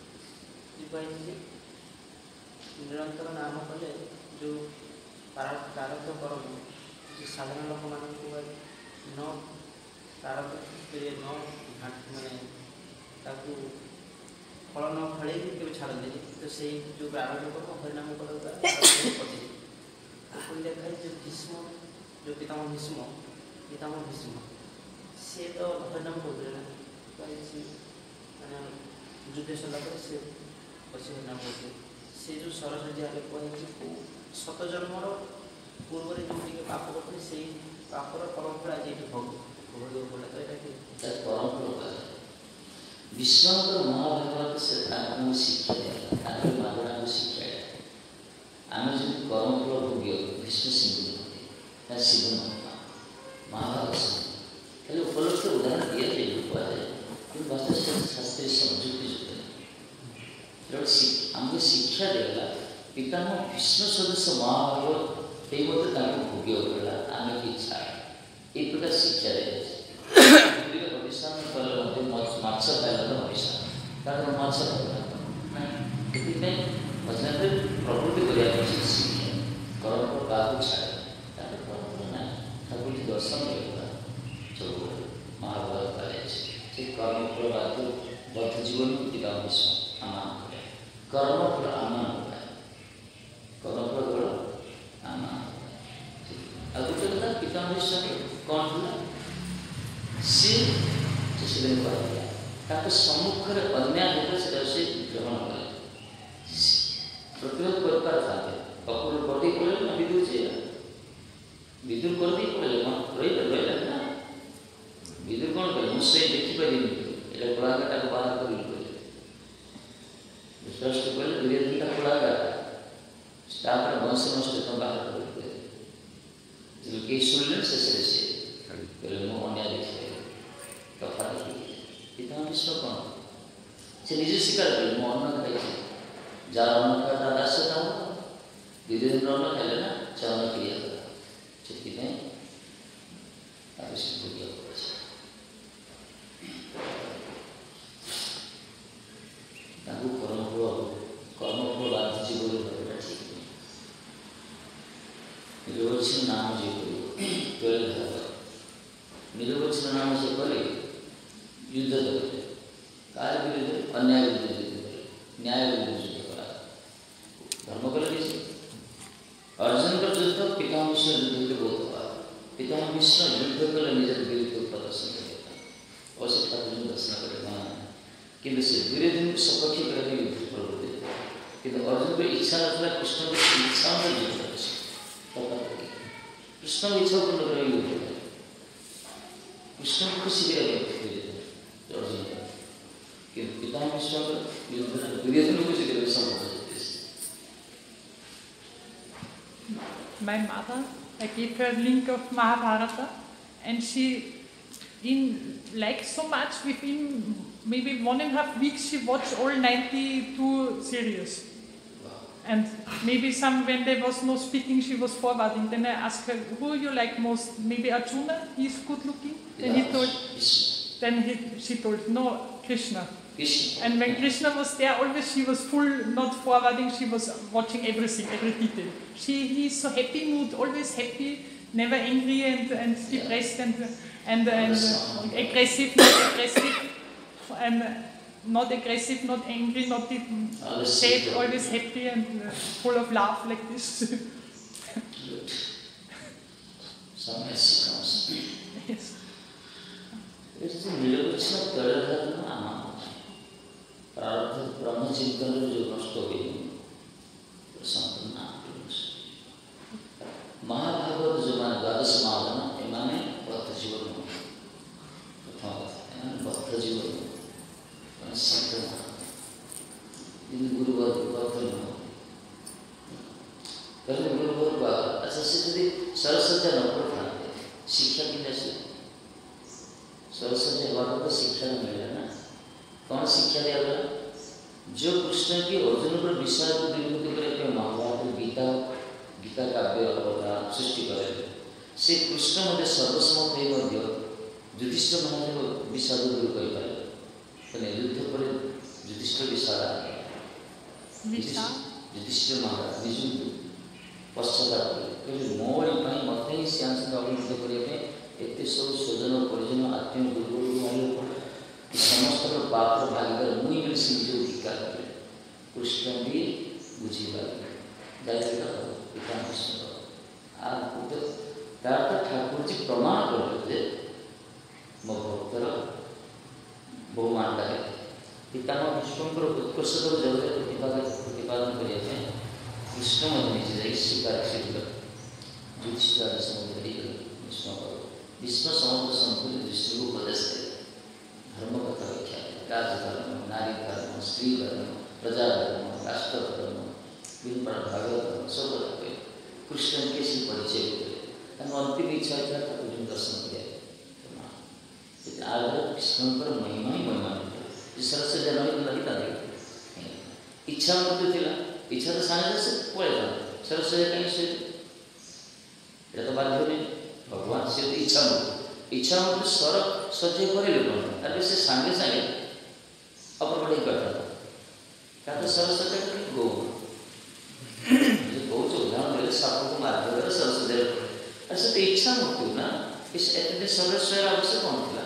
निरंतर नाम कले जो प्रारब्ध कर्म साधारण लोक मान न प्रारब्ध न माने फल न फल के छाड़ते तो से जो प्रारब्ध कर्म हरिनाम करते देखा जो भीष्म जो पितामह भीष्म सी तो हरिनाम करते ना मैंने युद्ध सरला से पची हरिनाम करते से जो सरस्वती आगे कहे शत जन्मर पूर्व जो पाप करते से पापर परंपरा आज भोग पड़ा तो परंपरा विश्वामित्र महाभारत से शिक्षा दिया मागणा शिक्षा आम जो कर्म सिद्ध महाभारत खाली उपलब्ध उदाहरण दिया जाए कुहाए कि वास्तव शास्त्रीय संयुक्ति आमको शिक्षा देगा पितामह भीष्म सदस्य महाभारत ये भोग्य होगा आम की इच्छा ये प्रकार शिक्षा दे भविष्य माछ खाइल भविष्य माछ प्रवृत्ति करने शिक्षा कर्म बाहर छाड़े ठाकुर जी दर्शन होगा जो महाभारत से कर्म फल बात बद्ध जीवन पिता भीष्म आमान कर्म फल आमान होगा कर्म फल आमान गोटे कथा पिता भीष्म कौन था सी सम्मुखें अन्याय होता से ग्रहण कले प्रतिरोध कर कपूर करदे पड़े ना विदुर से विदुर करदे पड़े रही ना विदुर कौन करे मुझसे देखिपारे कलाकार बाहर कर कहले धीरे धीरे कलाकार वंश नष्ट बाहर कर शुणिले शेष से कहले मो अन्याय देखे कथा देखी पिता भीष्म कौन से निजे स्वीकार कले मो अन्न खाई जार अन्न खाता दास्यता हो धीरे धीरे अन्न खाइले ना चरण क्रिया से भोग्य कर्मफल बाधित जीवन ठीक निर्वचन नाम जीव निर्वचन नाम से कले युद्ध करें कार्य विरुद्ध अन्याय विरुद्ध युद्ध करें न्याय विरुद्ध युद्ध करा धर्म कले अर्जुन का युद्ध पितामह से युद्ध के बहुत हुआ पितामह विश्व युद्ध कले निज विरुद्ध प्रदर्शन करता अवश्य ठाकुर दर्शन करेगा किंतु से धीरे धीरे सपक्ष करके युद्ध प्रवृत्ति किंतु अर्जुन को इच्छा नथा कृष्ण को इच्छा युद्ध कृष्ण इच्छा पूर्ण कर युद्ध कृष्ण खुशी अर्जुन किंतु पितामह विश्व युद्ध धीरे धीरे खुशी कर संभव है। My mother, I gave her a link of Mahabharata, and she, so much, within maybe 1.5 weeks, she watched all 92 series. And maybe when there was no speaking, she was forwarding. Then I asked her, who you like most? Maybe Arjuna, he's good looking. Then she told, no, Krishna. And when Krishna was there, always she was full, not forwarding, she was watching everything, every detail. He's so happy mood, always happy, never angry and depressed and aggressive, not aggressive, and not aggressive, not angry, not sad, always happy and full of laugh like this. Some message comes. Yes. It is a निर्वचन तड़धर्म आमान प्रारब्ध ब्रह्म चिंतन जो नष्ट हो गई संपूर्ण महाभारत जो मान द्वादश महाभारत ये माने बद्ध जीवन प्रथम बद्ध जीवन सिद्ध इन गुरुवर बद्ध पहले गुरुवर बात अच्छा से सरस्वती न पढ़ता शिक्षा की जैसे सरस्वती बात को शिक्षा मिलेगा ना कौन शिक्षा दिया गया जो कृष्ण की अर्जुन पर विश्वास को निर्मित करके महाभारत गीता काव्य अवतार सृष्टि करे से कृष्ण मध्य सर्वसम्मत युधिष्ठिर महाराज विषाद दूर कर पारे युद्ध पर युधिष्ठिर विषाद युधिष्ठिर महाराज निजुद्ध पश्चाताप कहे मोड़ी मत ही सिंहासन अवलुप्त करने एत सब स्वजन परिजन आत्मीय गुरु मारे समस्त पाप भागीदार मुई मिल सिंह जो धिकार करे कृष्ण भी बुझीबार दायित्व पिता कृष्ण आ ठाकुर जी प्रमाण करते मो भक्तर बहुमान लगे पितामह विष्णुकर उत्कर्षतर जगत प्रतिपादन करने कृष्ण निजे स्वीकार युधिष्ठिर विष्णु विश्व समुद्र संपूर्ण दृष्टि को उपदेश धर्म कथा व्याख्या राजधर्म नारी धर्म स्त्री धर्म प्रजा धर्म राष्ट्र धर्म विभिन्न भागवत धर्म सब कृष्ण के परिचय होते अंतिम इच्छा था ठाकुर दर्शन किया आगे कृष्णकर महिमा ही महिमा सरस्वती जन्म नहीं था इच्छा मृत्यु थिला इच्छा तो सारे से पड़ेगा सरस्वती कहीं से ये तो बात नहीं भगवान से इच्छा मृत्यु स्वर सज्ज कर अरे से सांगे सांगे अपरपड़ी करता था क्या तो सरस्वती का गौ गौ जो उदाहरण मिले सापों को मार कर सरस्वती ऐसे तो इच्छा मृत्यु ना इस ऐसे सरस्वती आवश्यक कौन थिला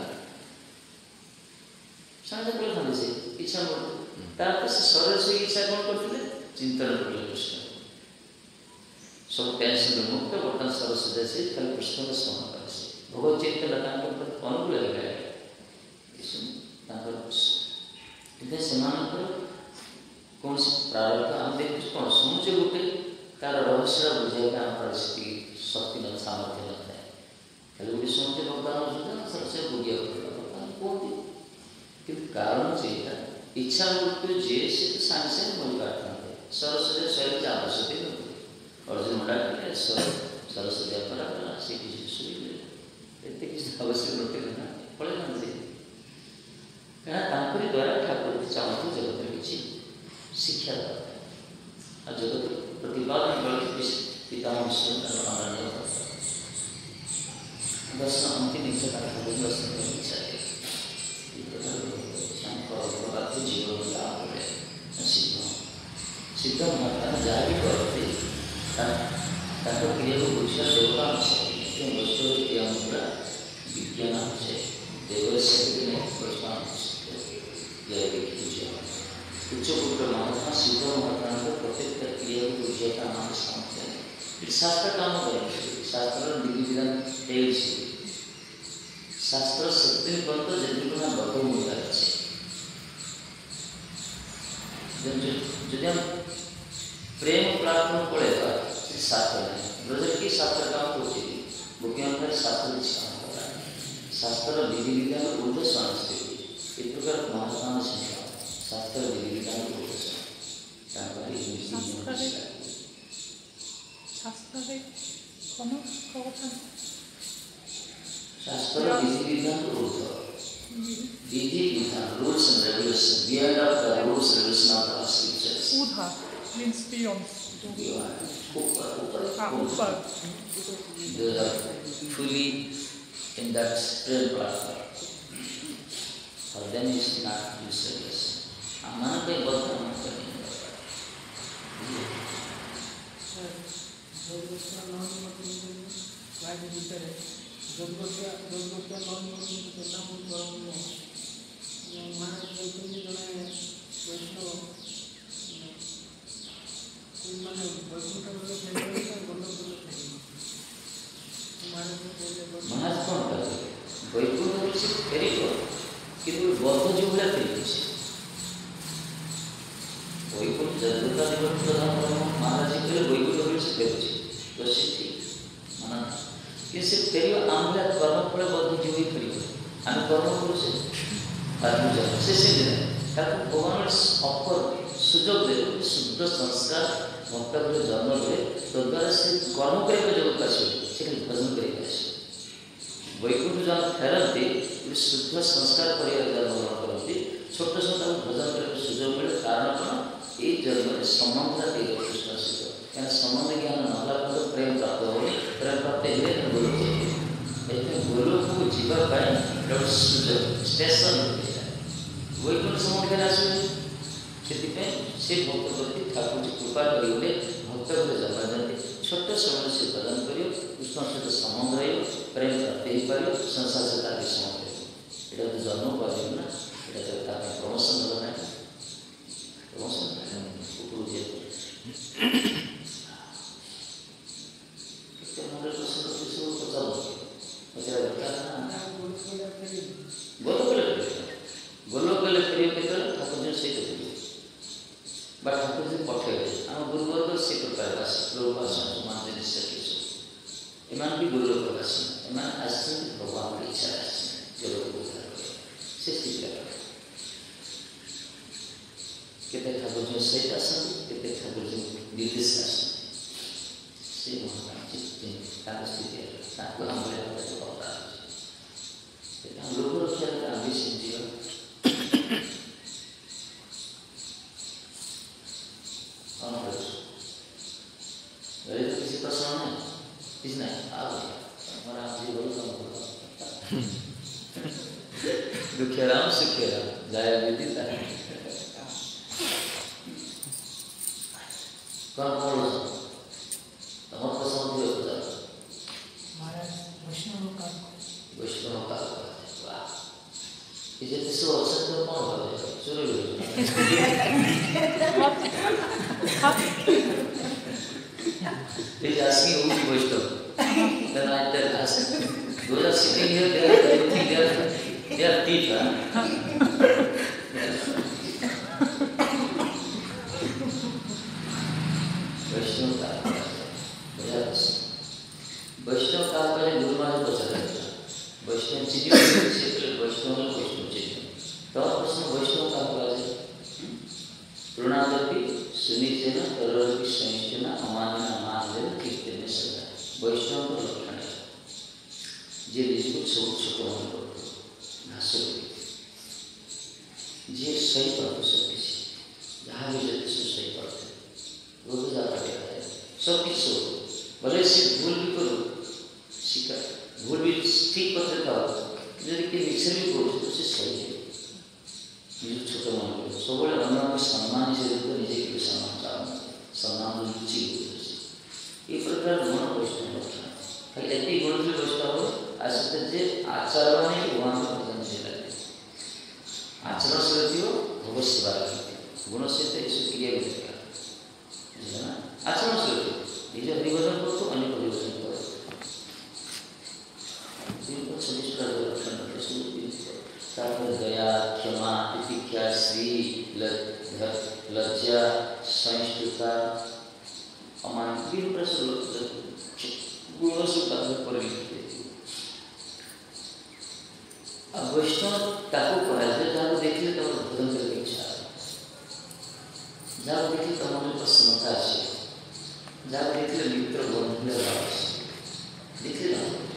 सांगे बोले खाने से इच्छा मृत्यु तापर से सरस्वती इच्छा कौन करते चिंतन करले कृष्ण सब टेंशन मुक्त बर्तन सरस्वती से खाली कृष्ण का स्मरण करे भगवत चिंतन तांकर अनुकूल है तांकर इतने समानकर कौन से प्रारब्ध हम देखते कौन समुचे रूपे तार रहस्य बुझाएगा हम परिस्थिति शक्ति न सामर्थ्य लगता है खाली वो समुचे भगवान सुधा सरस्वती बुझिया भगवान कौन कि कारण चाहिए इच्छा मृत्यु जे से सांसे मन काटना है सरस्वती स्वयं की आवश्यकता नहीं अर्जुन मंडा के सरस्वती अपराध से किसी सुई ले इतने किसी आवश्यक होते ना पड़े ना से क्या तांपरी द्वारा ठाकुर चाहते जगत में किसी शिक्षा देता है और जगत प्रतिपादन करके पिता विष्णु आनंद दर्शन अंतिम इच्छा ठाकुर दर्शन करनी चाहिए जीवन लाभ है सिद्ध महात्मा जहाँ भी करते क्रिया को पुरुषा देवता वस्तु पूरा विज्ञान है देवस्य उच्च पुत्र महात्मा सिद्ध महात्मा को प्रत्येक क्रिया को पुरुषा का नाम सामर्थ्य है शास्त्र काम करेंगे शास्त्र विधि विधान शास्त्र सत्य पर्यंत जदि बद्ध भूमिका रही यदि हम प्रेम प्राप्त पड़ेगा शास्त्र नहीं ब्रज की शास्त्र काम होती मुख्यमंत्री शास्त्र काम हो रहा है शास्त्र विधि विधान ऊर्ध संस्कृति एक प्रकार महात्मा शिक्षा शास्त्र विधि विधान ऊर्ध शास्त्र विधि विधान ऊर्ध विधि विधान rules and regulations beyond of the rules and regulations of the scriptures. Udha means beyond. Upar. They are fully in that prayer platform. For them it is not useless. Amana पे बहुत काम करने का. महाराज कौन कर वैकुंठ से फेरी को किंतु बौद्ध जुगला फेरी से वैकुंठ जगता जीवन प्रधान महाराज के लिए वैकुंठ से फेरी तो सिद्धि माना किसी फेरी आमला कर्म पड़े बौद्ध जुगी फेरी हम कर्म करो से आत्मजा से सिद्धि ताकि भगवान ऑफर सुजोग दे शुद्ध संस्कार भक्त को जन्म दे तो द्वारा से कर्म करे जगत का से भजन करेगा वैकुंठ जन फेरती शुद्ध संस्कार परिवार जन्म ग्रहण करती छोट छोट भजन करने सुजोग मिले कारण कौन ये जन्म में संबंध कृष्ण सहित क्या संबंध ज्ञान नाला प्रेम प्राप्त हो प्रेम प्राप्त हेले गोलोक को जीवा गोटे सुजोग स्टेशन वैकुंठ संबंध के से भक्त प्रति ठाकुर जी कृपा करेंगे भक्त को जन्म देते छोट समय से प्रदान करियो कृष्ण सहित संबंध रही प्रेम प्राप्त हो पार संसार से ताकि संबंध यहाँ तो जन्म पार ना यहाँ तो प्रमोशन होना प्रमोशन गोलोक फेरी ठाकुर जी सहित बट ठाकुर जी पठेबे आम गुरुवर्ग से प्रकार एमान भी गुरुलोक आसन एमान आसन भगवान की इच्छा जगत को से स्थित केते ठाकुर जी सहित आसन केते ठाकुर जी निर्देश आसन से महाराज जी ତାଙ୍କ ସ୍ଥିତି ତାଙ୍କୁ ଆମ କଥା ଅଛି ଲୋକ ରକ୍ଷାରେ ଆମେ ସିଝିବା କ'ଣ କରୁଛୁ ଘରେ ତ କିଛି ପ୍ରଶ୍ନ ନାହିଁ କିଛି ନାହିଁ ଆଉ ଆମର ଆମ ଭଲ କାମ କର ଦୁଃଖ ରାମ ସୁଖ ରାମ ଯାଏ ବିଧି ତାର କ'ଣ ପଢ଼ୁଛ ତମର ପସନ୍ଦ ହୁଏ ପଚାର महाराज वैष्णव का वैष्णव का ये जैसे सब अवसर तो कौन भावे चलो He's asking who is Vaishnava. Then I tell us, those are sitting here, they are thief. Vaishnava का वैष्णव का पहले गुरु महाराज को चला गया वैष्णव चीज़ वैष्णव चीज़ तो प्रश्न वैष्णव का पहले प्रणादपि सुनिचेन तरलपि संयुचेन अमान्यन अमान्यन कीर्तन सदा वैष्णव को लक्षण है जे निजको छोट मन करते घास जे सही पढ़ते सब किसी जहाँ भी जाते सब सही पढ़ते वो तो ज़्यादा देखा है सब किसी भले से भूल भी करो शिका भूल भी ठीक पत्र का यदि कि मिक्सर भी करो तो उसे सही है निज छोटा मन करो सब बड़े अन्य को सम्मान से देखो निजे के सम्मान चाहो सम्मान रुचि हो ये प्रकार मन वैष्णव लक्षण खाली ऐसी गुण भी वैष्णव हो ऐसे जे आचरण में भगवान का भजन से लगे आचरण से रहती हो भगवत सेवा करती गुण से तो इसको क्रिया भी देखा है ना आचरण से रहती निज हरिभजन को तो अन्य हरिभजन करो जिनको सभी प्रकार लक्षण रखे सुख दया क्षमा तितिक्षा श्री लज्जा सहिष्णुता अमान तीन प्रकार गुणों से परिणत अब वैष्णव ताको पढ़ाते जहाँ देखिए तो भजन करने इच्छा जहाँ देखिए तो मन प्रसन्नता है जहाँ देखिए मित्र बंधु देखिए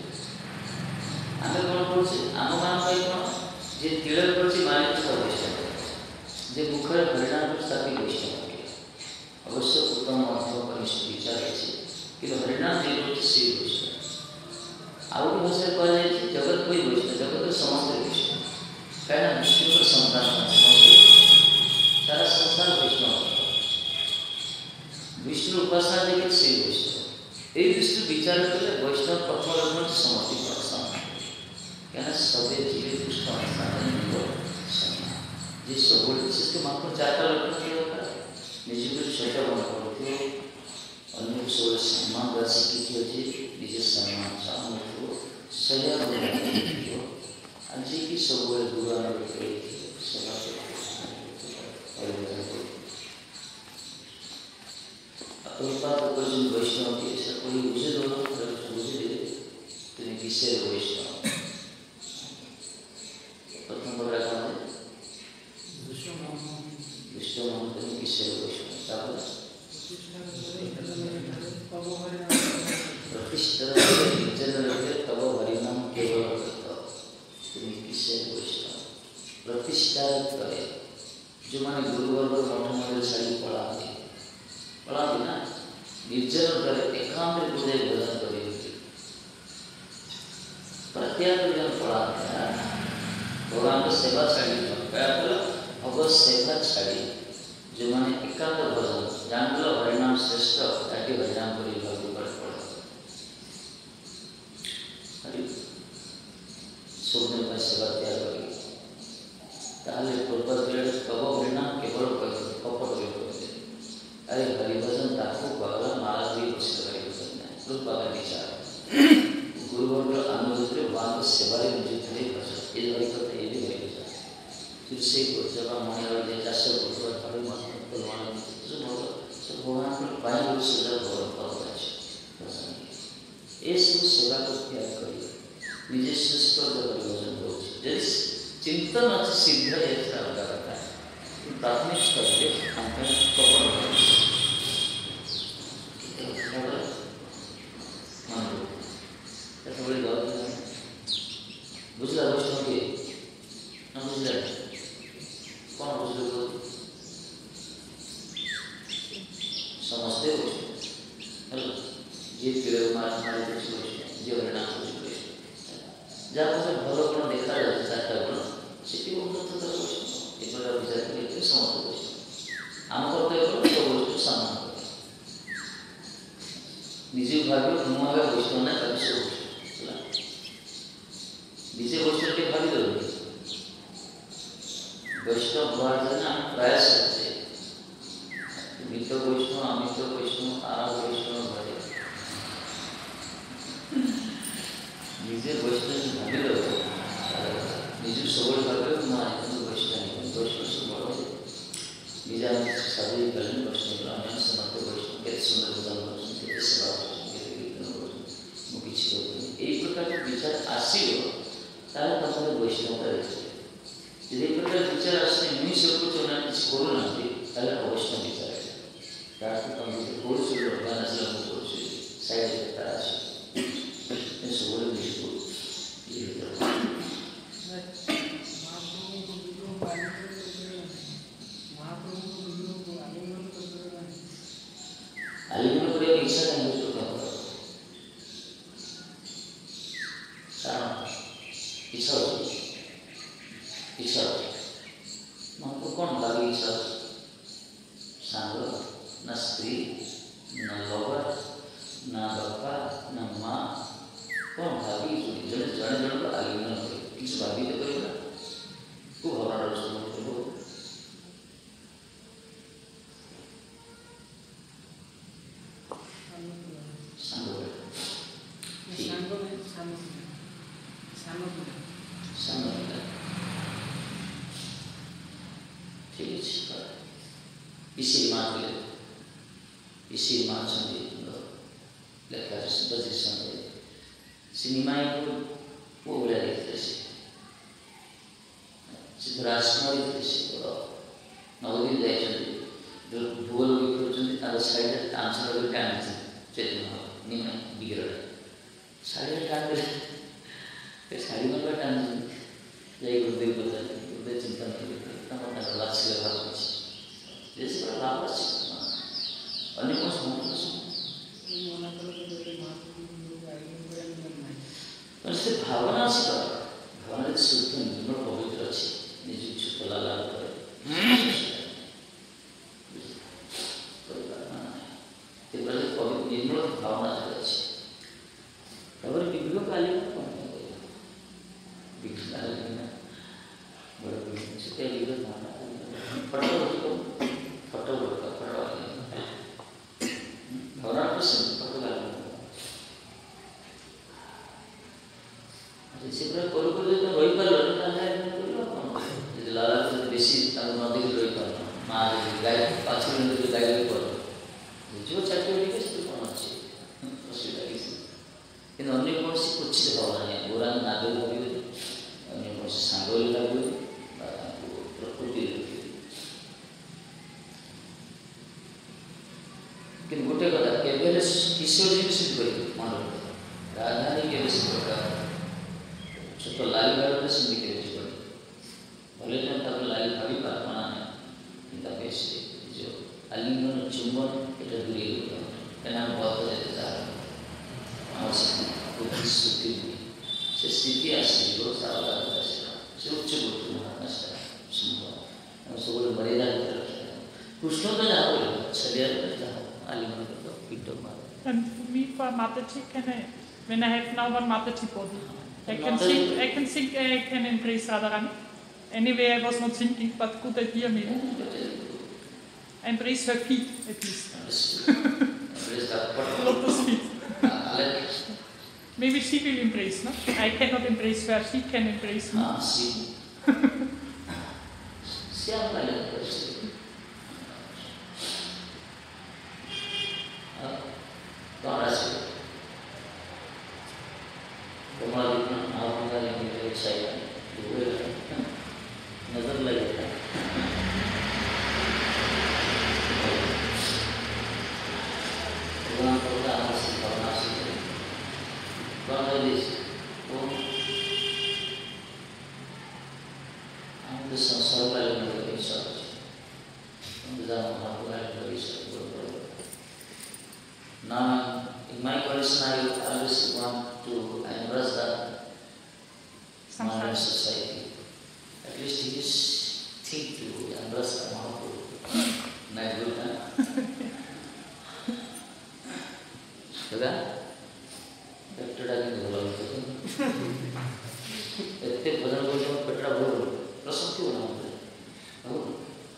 आम कौन कर आम मान कौन जे तिलक कर मानिक वैष्णव जे मुखर हरिनाम कर वैष्णव अवश्य उत्तम मध्यम कनिष्ठ विचार अच्छे कि हरिनाम जे कर से वैष्णव आउ भाषा कह जगत कोई वैष्णव जगत समस्त वैष्णव कहीं विष्णु संतान सारा संसार वैष्णव विष्णु उपासना देखिए से वैष्णव ये विष्णु विचार कले वैष्णव प्रथम लक्षण समर्पित क्या सबे जीवे कृष्ण जी सब जिसके मात्र चारटा लक्षण किया होता है निजी को छोटा बना करते हो अन्य सब सम्मान राशि की अच्छी निजे सम्मान चाहूँ तो सजा हो आज की सब गुरु सेवा अपनी वैष्णव की ऐसा कोई मुझे दोनों मुझे दे तुम्हें किससे वैष्णव प्रथम बड़ा कौन है विष्णु नाम तुम्हें किससे वैष्णव प्रतिष्ठा तब हरिनाम केवल तुम्हें किससे वैष्णव प्रतिष्ठा करे जो माने गुरु वर्ग मठ मंदिर साड़ी पढ़ाते ना निर्जन करे एकांत हृदय भजन करे प्रत्याग जन पढ़ाते भगवान को सेवा छाड़ी भगवत सेवा छाड़ी जो माने एकांत भजन जान लो हरिनाम श्रेष्ठ ताकि हरिनाम करी भगवत पढ़ हरि सब दिन का सेवा त्याग करी ताले पूर्वज के कब हरिनाम केवल कपट अरे हरिभजन ताकू पगला माला भी उससे हरिभजन है रुक पगला विचार गुरु वर्ग अनुरूप भगवान को सेवा में नियुक्त है भजन ये हरिकथा ये भी हरिभजन फिर से जब हम मन वाले जैसे गुरु हरि मत भगवान जो भगवान को पाए गुरु सजा भगवान पद भजन ये सब सेवा को त्याग करिए निजे सुस्त हरिभजन करो जिस चिंतन अच्छी सिद्ध है ऐसा लगा रहता है प्राथमिक स्तर पे हमने कवर जी पीड़े मार मारे कुछ जी हरिनाम कुछ जहाँ पर भल गुण देखा जाए चार्टा गुण से उन्नत वैष्णव ये विचार करके समस्त वैष्णव आम कर्तव्य सब वस्तु सम्मान कर निजे भाग्य मुझे वैष्णव ना कभी से निजे वैष्णव के भागी जरूरी वैष्णव भगवान प्रयास करते मित्र वैष्णव अमित्र वैष्णव आरा वैष्णव भरे निजे वैष्णव भागी रहो निजे सबल भागे वैष्णव से बड़ो निजा साधु कल्याण वैष्णव ग्रामीण समर्थ वैष्णव के सुंदर भजन वैष्णव के सेवा वैष्णव के कीर्तन वैष्णव मुझे एक प्रकार के विचार आसीबो ताले तमरे वैष्णवता रहते यदि प्रकार विचार आसने मुझे सब कुछ होना किसी करो ना भी ताले वैष्णव विचार है ताकि तुम ये कोर्स जो लगाना चला वो कोर्स साइड पे तराश ये सब बोले विष्णु ये आलिंगन करे इच्छा नहीं तो क्या होगा कारण इच्छा हमको कौन भागी इच्छा सांग न स्त्री न लवर न बापा न माँ कौन भागी जने जने जने को आलिंगन करे किसी भागी तो करेगा को भावना रचना करो सिनेमा को वो बोला देखते से सिद्धराष्ट्र देखते से तो नवदीप जाए चलते जो भूगोल के प्रोजेक्ट तार साइड आंसर लगे क्या नहीं चेतना निमा बिगड़ साइड काट दे ते साइड में बैठा नहीं जाए गुरुदेव बता गुरुदेव चिंतन करते तमाम लास्ट से बात कुछ जैसे पर लाभ से अन्य को समझ से भावना से भावना से शुद्ध निर्मल पवित्र अच्छी निजी छुप लाल करे ते बड़े पवित्र निर्मल भावना से अच्छी तब विभिन्न काली में कौन है विभिन्न काली में बड़े विभिन्न से क्या विभिन्न भावना पढ़ो तो पढ़ो भावना को सुन पढ़ो जैसे पूरा कोई कोई तो रोई पर लड़ता है तो लाला तो बेसी तंग नदी रोई पर मार गाय पाछे में तो गाय भी पर जो चाहते हो कि इसको कौन अच्छे असुविधा किसी इन अन्य कौन सी कुछ भावना है बुरा ना दे भाभी अन्य कौन सी सांगोल लागू प्रकृति लेकिन गोटे कथा केवल ईश्वर जी सिद्ध करी मान राजधानी केवल सिद्ध करा तो लाल गाड़ी में सिंधी के लिए जोड़ी भले तो तब लाल गाड़ी पर माना है इनका पैसे जो आलिंगन चुंबन इधर दूरी होता है क्या नाम बहुत ज़्यादा और कुछ सुधी से स्थिति आशी को सावला होता है से उच्च बुद्धि महात्मा से सुंदर और सब लोग मर्यादा के तरफ से कुछ लोग तो जहाँ बोले छलिया तो जहाँ आलिंगन करता पिट्टो मार And for me, for Mataji, when I have now one Mataji body, I can embrace Radharani. Anyway, I was not thinking, but good idea maybe. Embrace her feet at least. Lotus feet. Maybe she will embrace, no? I cannot embrace her, she can embrace me. She. नजर लगेगा भगवान को आवास भावना से बांग्लादेश वो हम तो संसार वाले लोग हैं सब हम तो महापुराण लोग सब ना In my condition, I always want to embrace the modern society. At least he is think to embrace the Mahabharata. Not good, huh? Sudah? Petra lagi bola itu. Ete bhajan bola petra bola. Prasad क्यों ना बोले? अब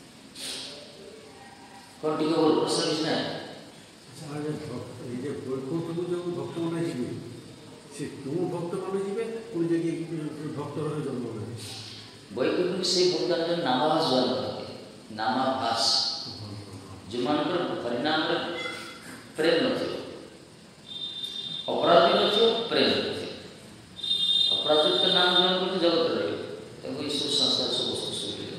कौन टिका बोल प्रसन्न किसने? सारे भक्त ये कोई जो भक्त होना चाहिए से तुम भक्त होना चाहिए कोई जगह भक्त होने जन्म होना वैकुंठ से भक्त अंदर नामाभास जन्म होते नामाभास जो मान पर परिणाम पर प्रेम नहीं अपराधी नहीं प्रेम नहीं अपराधी का नाम जन्म करके जगत रहे तो ईश्वर संसार से वस्तु सुधरे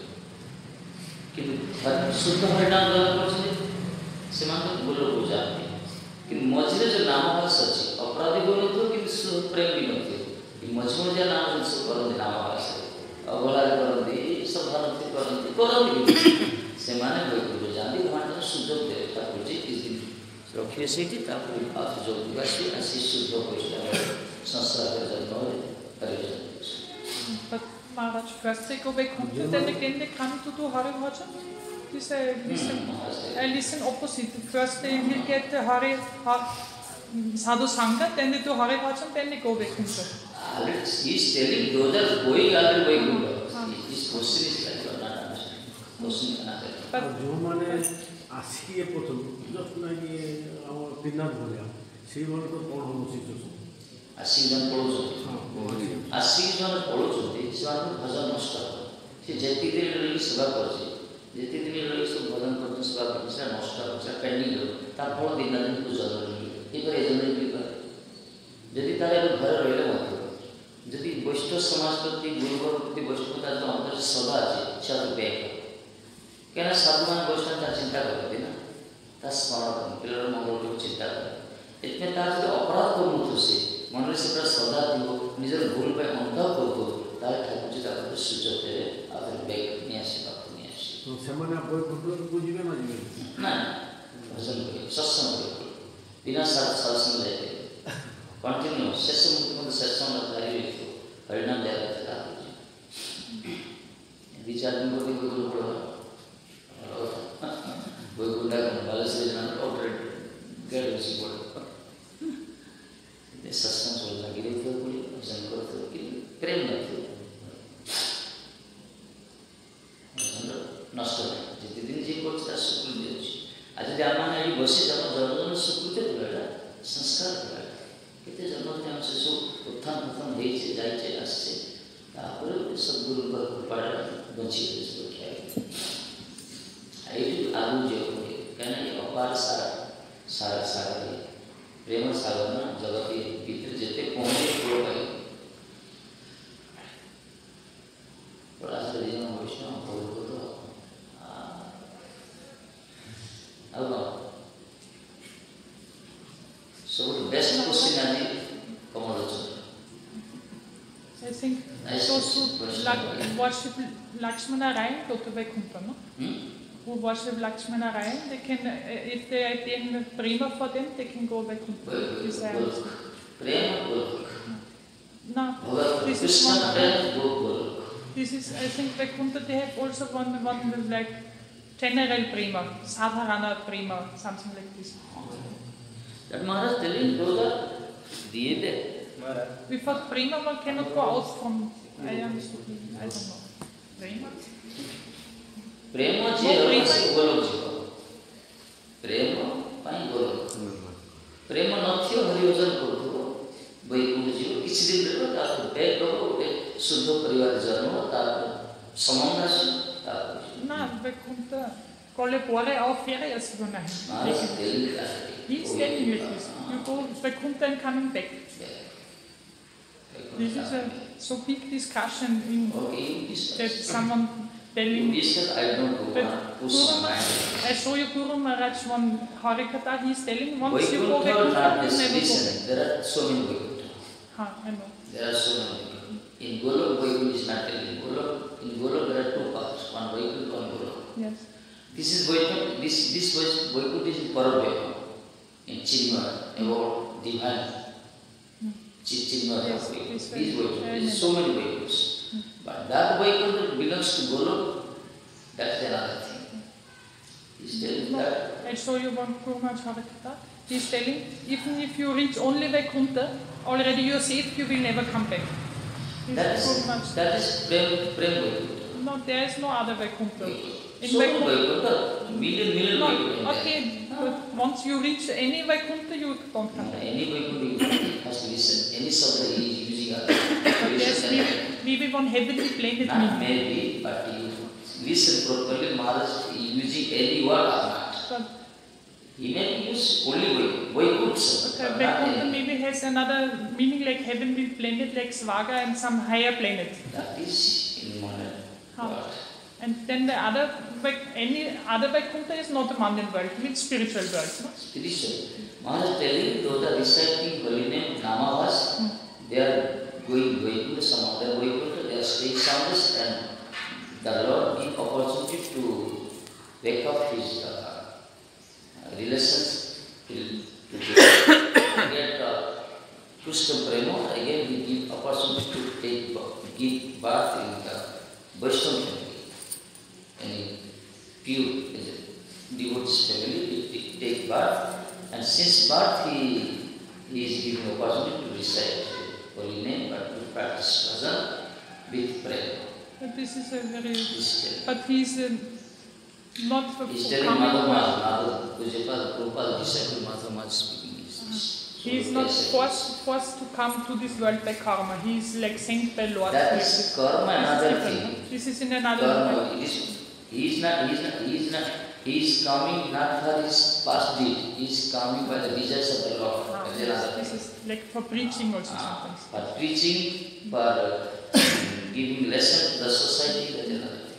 कि शुद्ध परिणाम जन्म करते से मान पर बोलो पूजा कि मझे जो नामाभास अच्छी अपराधी बोलो तो कि शुद्ध प्रेम भी नहीं कि मझे जो नाम जो करते नामाभास अवला करते सब भारत करते करते से माने वैकुंठ जाती वहाँ सुजोग देवता पूजे किस दिन रखिए सेठी ताकि आप जो विकासी ऐसी शुद्ध हो जाए संसार का जन्म करें But Maharaj, first they go back home, then again they come to do harikatha. This I listen opposite. First they will get the sadhu sanga, then they do harikatha, then they go back home. He is telling those are going already Vaikuntha. His question is like you are not understanding. Question another. but जो माने आसिए प्रथम just like our pinna बोलिया सी वाले तो कौन हम उसी जो 80 जन पढ़ुଛନ୍ତି 80 जन पढ़ुଛନ୍ତି ସେମାନେ ଭଜନ ନଷ୍ଟ ସେ ଯେତିକି ଦିନ ରହି ସେବା କରୁଛି ଯେତିକି ଦିନ ରହି ସବୁ ଭଜନ କରୁଛି ସେବା କରୁଛି ସେଟା ନଷ୍ଟ ହେଉଛି ପେଣ୍ଡିଂ ତା ଫଳ ଦିନ ଦିନ ପୂଜା କରୁଛି ଏଇପରି ଏଜନ ବି ଯଦି ତାର ଘରେ ରହିଲେ ମଧ୍ୟ ଯଦି ବୈଷ୍ଣବ ସମାଜ ପ୍ରତି ଗୁରୁବର ପ୍ରତି ବୈଷ୍ଣବତା ଯେଉଁ ଅନ୍ତରରେ ସଦା ଅଛି ସେ ବ୍ୟାଗ କାହିଁକିନା ସାଧୁମାନେ ବୈଷ୍ଣବ ତା ଚିନ୍ତା କରନ୍ତି ନା ତା ସ୍ମରଣ କରନ୍ତି ପିଲାର ମଙ୍ଗଳକୁ ଚିନ୍ତା କରନ୍ତି ଏଥିପାଇଁ ତାର ଯଦି ଅପରାଧ କରୁନଥିବ ସେ ମନରେ ସେ ପୁରା ଶ୍ରଦ୍ଧା ଥିବ ନିଜର ଭୁଲ ପାଇଁ ଅନୁତାପ କରୁଥିବ ତାହେଲେ ଠାକୁରଜୀ ତାକୁ ସୁଯୋଗରେ ଆଉଥରେ ବ୍ୟାଗ ନେଇ ଆସି ପାଖକୁ ନେଇ ଆସି तो ସେମାନେ ବୈକୁଣ୍ଠକୁ ଯିବେ ନା ଯିବେ ନା ଭଜନ କରିବେ ସତ୍ସଙ୍ଗ କରିବେ ବିନା ସତ୍ସଙ୍ଗ ଯାଇପାରିବେ कंटिन्यू शेष मुक्त सत्संग धारी व्यक्ति परिणाम दे रहा था विचार में कोई कोई पड़ा कोई गुंडा का बाल से जान ऑपरेट कर उसी पड़ा ये सत्संग सोल लगी रही थी कोई भजन करते कि प्रेम नहीं नष्ट जितने दिन जी को सुख मिल जाए आज यदि आमान ये बसी जब जन्म सुख के दिलाड़ा संस्कार दिलाड़ा कितने जन्म हम से सब उत्थान पतन हो जाए आसছে তারপরে সদ্গুরু পড়া বঞ্চি হয়েছিল এই আলু যে কেন অপার সারা সারা সারা প্রেম সাগর না জগতে ভিতরে যেতে পৌঁছে পুরো পাই পড়াশোনা জীবন বৈষ্ণব ভগবত আল্লাহ So the best question is Kamalachan. I think those who worship Lakshmana Ryan go to Vaikuntha, no? Who worship Lakshmana Ryan, they can, if they attain prema for them, they can go Vaikuntha. Prema No, this is one. This is, I think Vaikuntha, they have also one like general prema, sadharana prema, something like this. That Maharaj telling those are created. Without prema, one cannot go out from. I understood. I don't know. Prema. Prema je avasya golok jiva. Prema pai golok. Prema nathyo harivajan kortho. Vaikuntha jiva kiछि din rehbo ta back hobo ote shuddha parivar janma ta samandasi ta. Na Vaikuntha kole pore au ferie asgo nahi. Maharaj telling He's telling you this. You go Vaikuntha and coming back. This is a so big discussion in that someone telling me. I don't know. I saw you Guru Maharaj one harikatha. He's telling once you go Vaikuntha, you never go. There are so many Vaikuntha. I know. There are so many. In Golok, Vaikuntha is not telling. In Golok there are two parts. One Vaikuntha, one Golok. Yes. This is Vaikuntha. This Vaikuntha is in Paravya. In Chinmaya. about divine Chitchinma. Yes, These yes, Vaikuntha, very there is so many Vaikuntha. But that Vaikuntha belongs to Golok, that's another thing. He's telling that. I show you one Gurumaj Harikatha. He's telling, even if you reach only Vaikuntha, already you are safe, you will never come back. That is Prem Vaikuntha. No, there is no other Vaikuntha. In So Vaikuntha, million no, Vaikuntha. okay, but once you reach any Vaikuntha, you don't come back. Any Vaikuntha has to listen. Any sabda he is using other. But yes, maybe one heavenly planet. Not maybe, but you listen properly. Maharaj using any word or not. But He may use only Vaikuntha. Vaikuntha maybe has another meaning like heavenly planet, like Svaga and some higher planet. That is in modern world. And then the other, any other Vaikuntha is not the mundane world, it's spiritual world. No? Spiritual. Maharaj telling those are reciting holy name, Namavas, they are going Vaikuntha, some of them Vaikuntha, they are staying soundless, and the Lord give opportunity to wake up his relations to get Krishna prema. Again he give opportunity to give birth in the Vaishnava family. Any pure devotees family will take birth, and since birth he is given opportunity to recite holy name, but to practice bhajan with prema. But this is a very, but he's not for he's telling Madhava Prabhupada disciple Madhava speaking this. He is not forced to come to this world by karma. He is like sent by Lord. That is karma, another thing. This is in another Karma, world. he is coming not for his past deed, he is coming by the desires of the Lord. That is another This thing. is like for preaching also sometimes. For preaching, for giving lesson to the society, that is another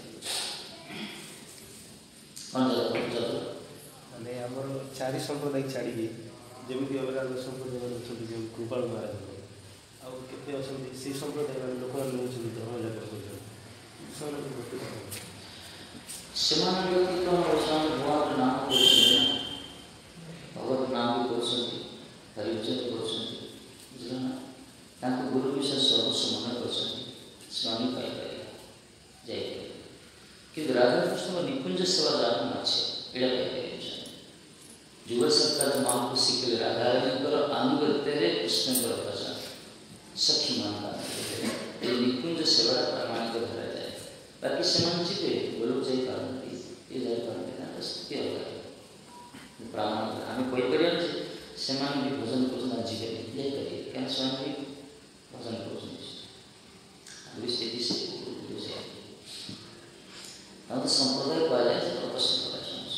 thing. ମାନେ ଆମର ଚାରି ସମ୍ପ୍ରଦାୟ ଛାଡ଼ିକି ଯେମିତି ଅଲଗା ସମ୍ପ୍ରଦାୟମାନେ ଅଛନ୍ତି ଯେମିତି କୃପାଳ ମହାରାଜ ଆଉ କେତେ ଅଛନ୍ତି ସେଇ ସମ୍ପ୍ରଦାୟମାନେ ଲୋକମାନେ ନେଉଛନ୍ତି ଧର୍ମଯାକ କରୁଛନ୍ତି ସେମାନେ ସେମାନେ ବ୍ୟତୀତ ଭଗବାନଙ୍କ ନାମ କରୁଛନ୍ତି ନା, ଭଗବତ ନାମ ବି କରୁଛନ୍ତି, ହରିଭଜନ କରୁଛନ୍ତି, ବୁଝିଲ ନା, ତାଙ୍କ ଗୁରୁ ବିଷୟ ସର୍ବସ୍ୱ ମନେ କରୁଛନ୍ତି, ସ୍ୱାମୀ ପାଇପାରିବେ ଯାଇପାରିବେ, କିନ୍ତୁ ରାଧାକୃଷ୍ଣଙ୍କ ନିକୁଞ୍ଜ ସେବା ଯାହା ଅଛି ଏଇଟା ପାଇପାରିବେ। ଯୁବ ସରକାର ମାଙ୍କୁ ଶିଖିଲେ ରାଧାରାଣୀଙ୍କର ଆନୁଗତ୍ୟରେ କୃଷ୍ଣଙ୍କର ଭଜନ ସଖୀ ମାନଙ୍କ ଏ ନିକୁଞ୍ଜ ସେବା ପ୍ରାମାଣିକ ଧରାଯାଏ। ବାକି ସେମାନେ ଯିବେ ଗୋଲକ ଯାଇପାରନ୍ତି, ଇଏ ଯାଇପାରନ୍ତି, ତାଙ୍କ ସ୍ଥିତି ଅଲଗା ପ୍ରାମାଣିକ। ଆମେ କହିପାରିବାନି ଯେ ସେମାନେ ବି ଭଜନ କରୁଛନ୍ତି ଯିବେନି, ଯାଇପାରିବେ, କାରଣ ସେମାନେ ବି ଭଜନ କରୁଛନ୍ତି। ଆମେ ବି ସ୍ଥିତି ସେ ବୁଝାଇ ଆଉ ତ ସମ୍ପ୍ରଦାୟ କୁହାଯାଏ ଯେ ଅପସମ୍ପ୍ରଦାୟ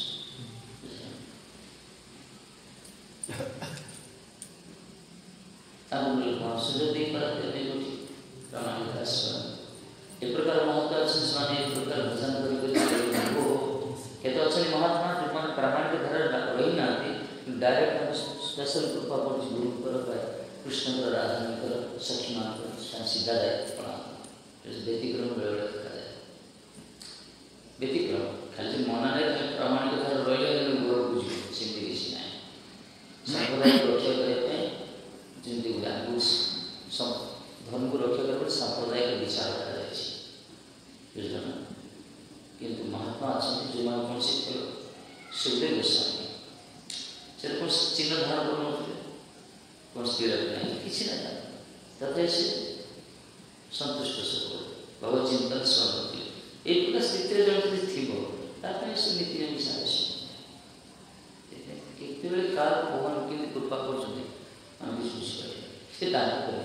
ସୁଯୋଗ ଦେଇପାରନ୍ତି ଯୋଉଠି ପ୍ରାମାଣିକ ଆଶ୍ରୟ ଏ ପ୍ରକାର ମହତ୍ଵ ଅଛି। ସେମାନେ ଏ ପ୍ରକାର ଭଜନ କରିକରି କେତେ ଅଛନ୍ତି ମହାତ୍ମା ଯେଉଁମାନେ ପ୍ରାମାଣିକ ଧାରାରେ ରହିନାହାନ୍ତି, ଡାଇରେକ୍ଟ ତାଙ୍କ ସ୍ପେଶାଲ କୃପା ପଡ଼ୁଛି ଗୁରୁଙ୍କର ବା କୃଷ୍ଣଙ୍କର ରାଧାଙ୍କର ସଖୀମାନଙ୍କର ସିଧା ଯାଏ ପ୍ରଣାମ। ବ୍ୟତିକ୍ରମ ବେଳେବେଳେ ଦେଖାଯାଏ। ବ୍ୟତିକ୍ରମ ଖାଲି ମନରେ ପ୍ରାମାଣିକ ଧାରା ରହିଲେ ଘରକୁ ଯିବ, ସେମିତି କିଛି ନାହିଁ। ସମ୍ପ୍ରଦାୟକୁ ରକ୍ଷା କରିବା ପାଇଁ ଯେମିତି ଧର୍ମକୁ ରକ୍ଷା କରିବା ପାଇଁ ସାମ୍ପ୍ରଦାୟିକ ବିଚାର କରାଯାଇଛି, ବୁଝିଲ ନା। କିନ୍ତୁ ମହାତ୍ମା ଅଛନ୍ତି ଯେଉଁମାନେ କୌଣସି ସୁଖଦେବ ଗୋସ୍ୱାମୀ ସେ କୌଣସି ଚିହ୍ନ ଧାରଣ କରୁନଥିଲେ, କୌଣସି ସ୍ଥିର ନାହିଁ, କିଛି ନାହିଁ, ତଥାପି ସେ ସନ୍ତୁଷ୍ଟ ସବୁ ଭଗବତ ଚିନ୍ତନ ଶୁଣୁଥିଲେ। ଏଇ ପ୍ରକାର ସ୍ଥିତିରେ ଜଣେ ଯଦି ଥିବ ତା ପାଇଁ ସେ ନୀତି ନିୟମ ଆବଶ୍ୟକ। କେତେବେଳେ କାହାର ଭଗବାନ କେମିତି କୃପା କରୁଛନ୍ତି ଆମେ ବି ବୁଝିପାରିବା, ସେ ତାଙ୍କ କରିବା।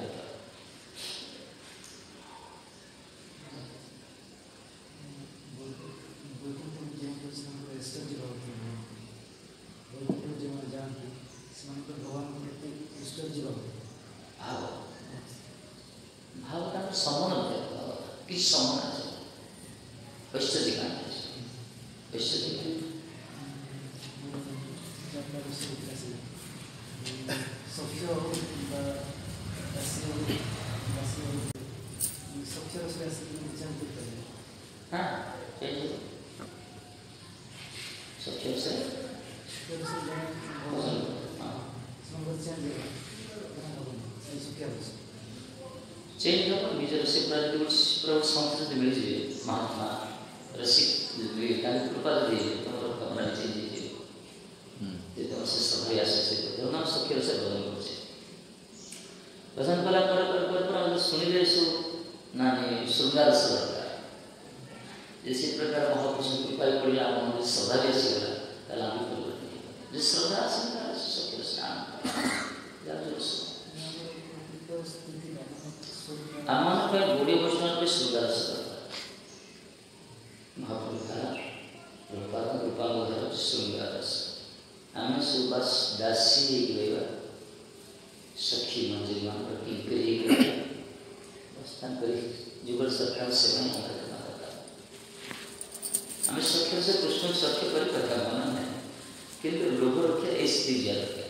ଭାବ ତାଙ୍କର ସମନ କିଛି ସମନ ଅଛି, ଐଶ୍ୱର୍ଯ୍ୟ କାରଣ ଐଶ୍ୱର୍ଯ୍ୟ चेंज हो निजर से प्रभु संस्कृत मिल जाए महात्मा रसिक कृपा दी तो अपना चेंज दीजिए तो से सभा आसे तो नाम सख्य से भजन करछे भजन कला कर सुनी ले सु नानी श्रृंगार से इसी प्रकार महापुरुष कृपा पड़ी आम सदा भी ऐसी गला कला भी परिवर्तन जिस श्रद्धा श्रृंगार सख्य स्नान आमान पर बूढ़े वैष्णव पे श्रृंगार से महापुरुष कृपा मधुर श्रृंगार आम सुबास दासी गए सखी मंजिल मान रखी करी स्थान करी जुगल सरकार सेवा करना करता हमें सख्य से कृष्ण सख्य पर करता माना है किंतु लोग रखे इस चीज याद रखे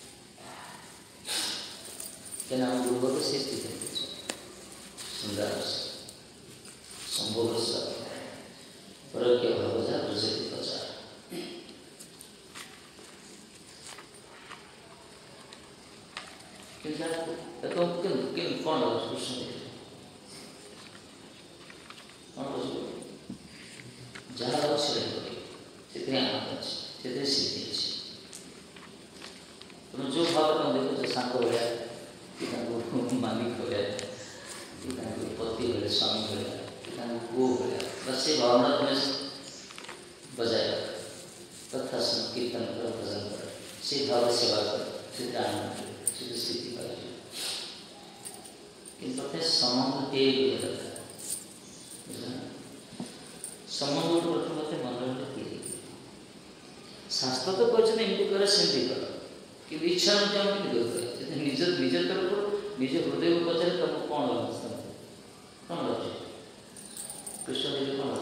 क्या नाम लोगों को से स्थित है सुंदर संभव से पर क्या भाव जा प्रसिद्ध प्रचार तो किन कौन है कृष्ण कौन है जहाँ अच्छे रहेंगे जितने आनंद अच्छे जितने सिद्धि अच्छे तुम जो भाव तुम देखो जो संग हो गया कितना को मालिक हो गया कितना को पति हो गया स्वामी हो गया कितना को गो हो गया बस ये भावना तुम्हें बजाय रख कथा सुन कीर्तन करो भजन करो सिद्ध भाव सेवा करो सिद्ध आनंद सिद्ध स्थिति प्रत्येक संबंध एक संबंध प्रथम मंडल शास्त्र तो कहते एमती कर सेमती कर कि इच्छा अनुसार निज निज तरफ निज हृदय को पचारे तुमको कौन कौन लगे कृष्ण देवी कौन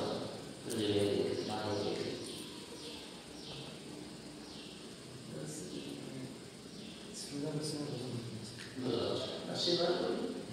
आशीर्वाद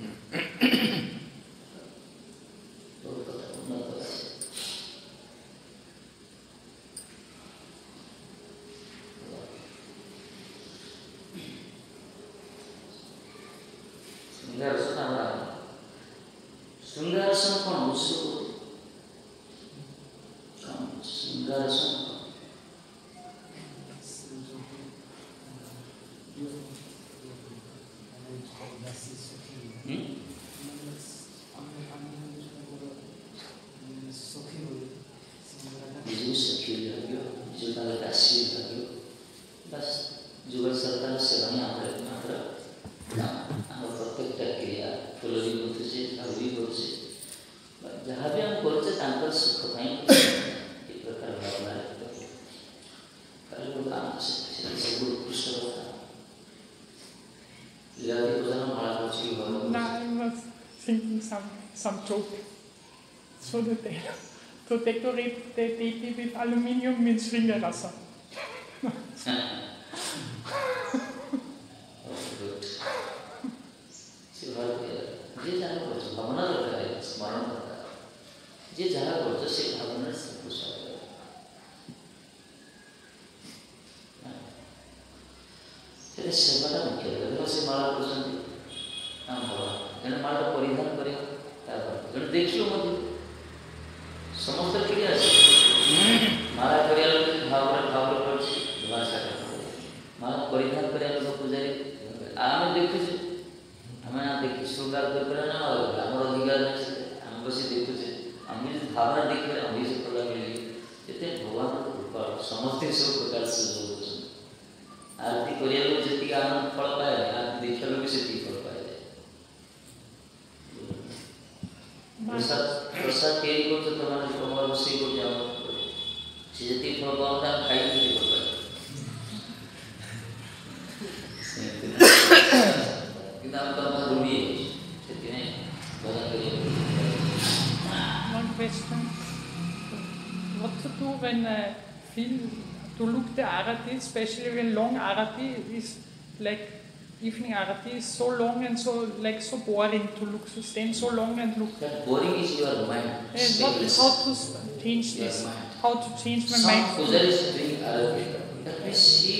some joke. So that they to decorate the deity with aluminium means ringarasa. What to do when to look the arati, especially when long arati is like evening arati is so long and so so boring to look, to stand so long and look. That boring is your mind. How to change this? How to change my mind? Some pujaris doing arati. That means she is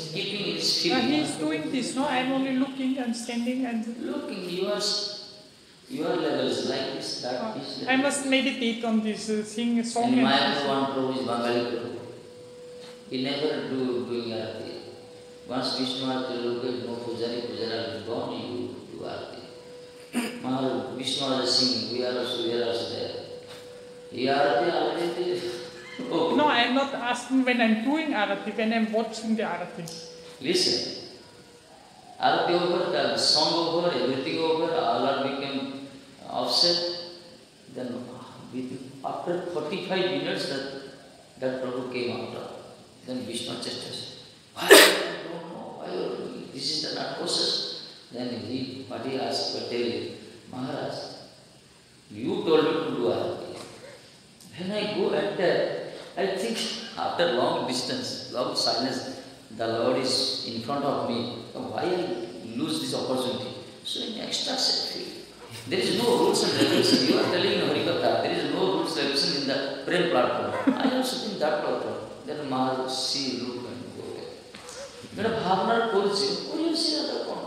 keeping his feet. He is doing this, no? I am only looking and standing and... Looking, your level is like this, that is I must meditate on this, sing a song. And my one Prabhu is Bengali Prabhu. He never doing arati. Once Vishnu arati look at no pujari is gone, you do arati. Maharaj, Vishnu is singing, we are also there. He arati already. Oh. No, I am not asking when I am doing arati, when I am watching the arati. Listen. Arati over, the song over, everything over, all are become offset. Then after 45 minutes that Prabhu came out of. Then Vishnu just says, why I don't know, why this is the not process. Then what he asked, but tell you, Maharaj, you told me to do arati. When I go enter, I think after long distance, long silence, the Lord is in front of me. Why I lose this opportunity? So in ecstasy, there is no rules and regulations. You are telling in harikatha, there is no rules and regulations in the prayer platform. I also think that platform. Then Maharaj see, look and go there. When a bhavana calls you, what do you see that one?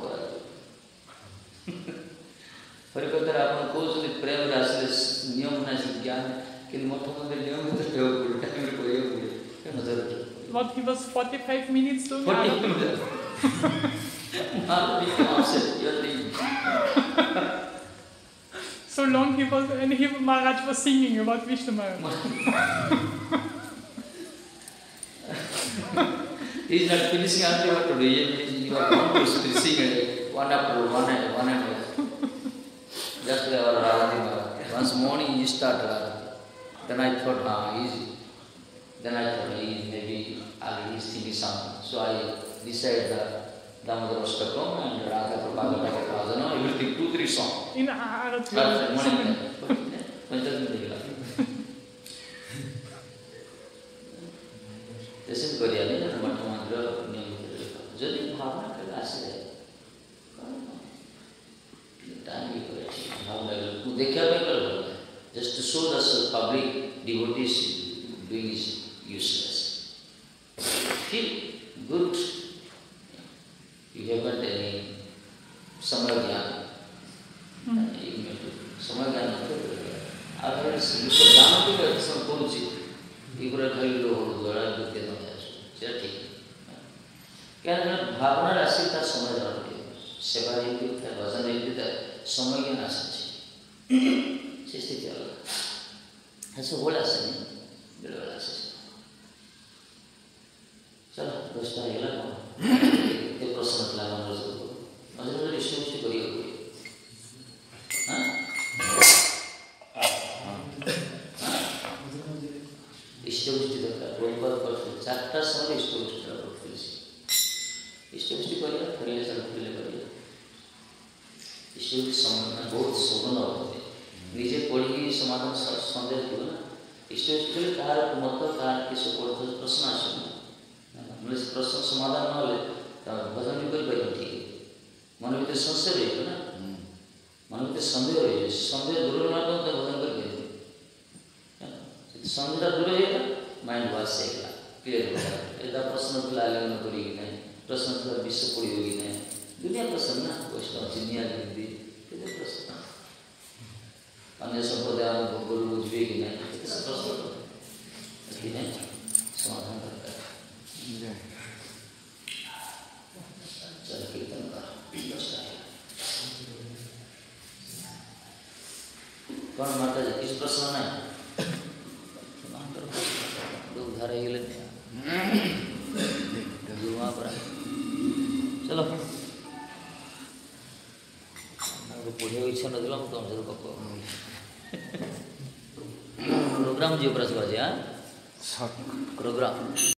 Harikatha, आपण calls with prayer, as नियम नाही ज्ञान. What, he was 45 minutes doing arati? So long he was, and Maharaj was singing about Vishnu Maharaj. He is not finishing arati what to do. You are going to sing one after one and one. Just like our Radha-Madhava-Kunjabihari. Once morning you start arati. Then I thought, easy. Then I thought, maybe already is thinking something. So I decided that Radha-Madhava-Kunjabihari and Radha-Madhava-Kunjabihari, everything, 2-3 songs. In arati. This is Korea, যদি ভাবনা করে আসে time ভালো লাগলো দেখা পেলো just to show the public devotees doing is useless. Feel good. You haven't any samadhyana. Samadhyana. Otherwise, you should jana to get some policy. You could have held over the world with the others. Can bhavana rasi ta samadhyana. Seva yukti, bhajan yukti, samadhyana rasi. Sthiti alga. ऐसे बोला सही बिल्कुल ऐसे चलो दोस्तों ये लगा ये प्रश्न लगा मुझे तो मुझे इष्ट करिए हाँ इष्ट दरकार कोई बात पर चार्टा समय इष्ट करिए करिए चलो करिए इष्ट समय बहुत सुगंध होते निजे पढ़ी समाधान सन्देह थी ना इष्ट कार मत कार किस प्रश्न आस प्रश्न समाधान ना भजन भी कर ठीक मन भर संशय रही ना मन भर सन्देह रही सन्देह दूर ना तो भजन कर सन्देह दूर है माइंड वाश क्लियर होगा प्रश्न लालन करी प्रश्न विश्व पड़ी होगी ना दुनिया प्रश्न ना वैष्णव दुनिया हिंदी प्रश्न अन्य संप्रदाय गुरु बुझे कि नहीं समाधान करता है चल कीर्तन कर कौन माता जी किस प्रश्न है लोग घर ही लेते हैं चलो पढ़े इच्छा न दिला तो हमसे तो प्रोग्राम जी उपरास बाजे हाँ प्रोग्राम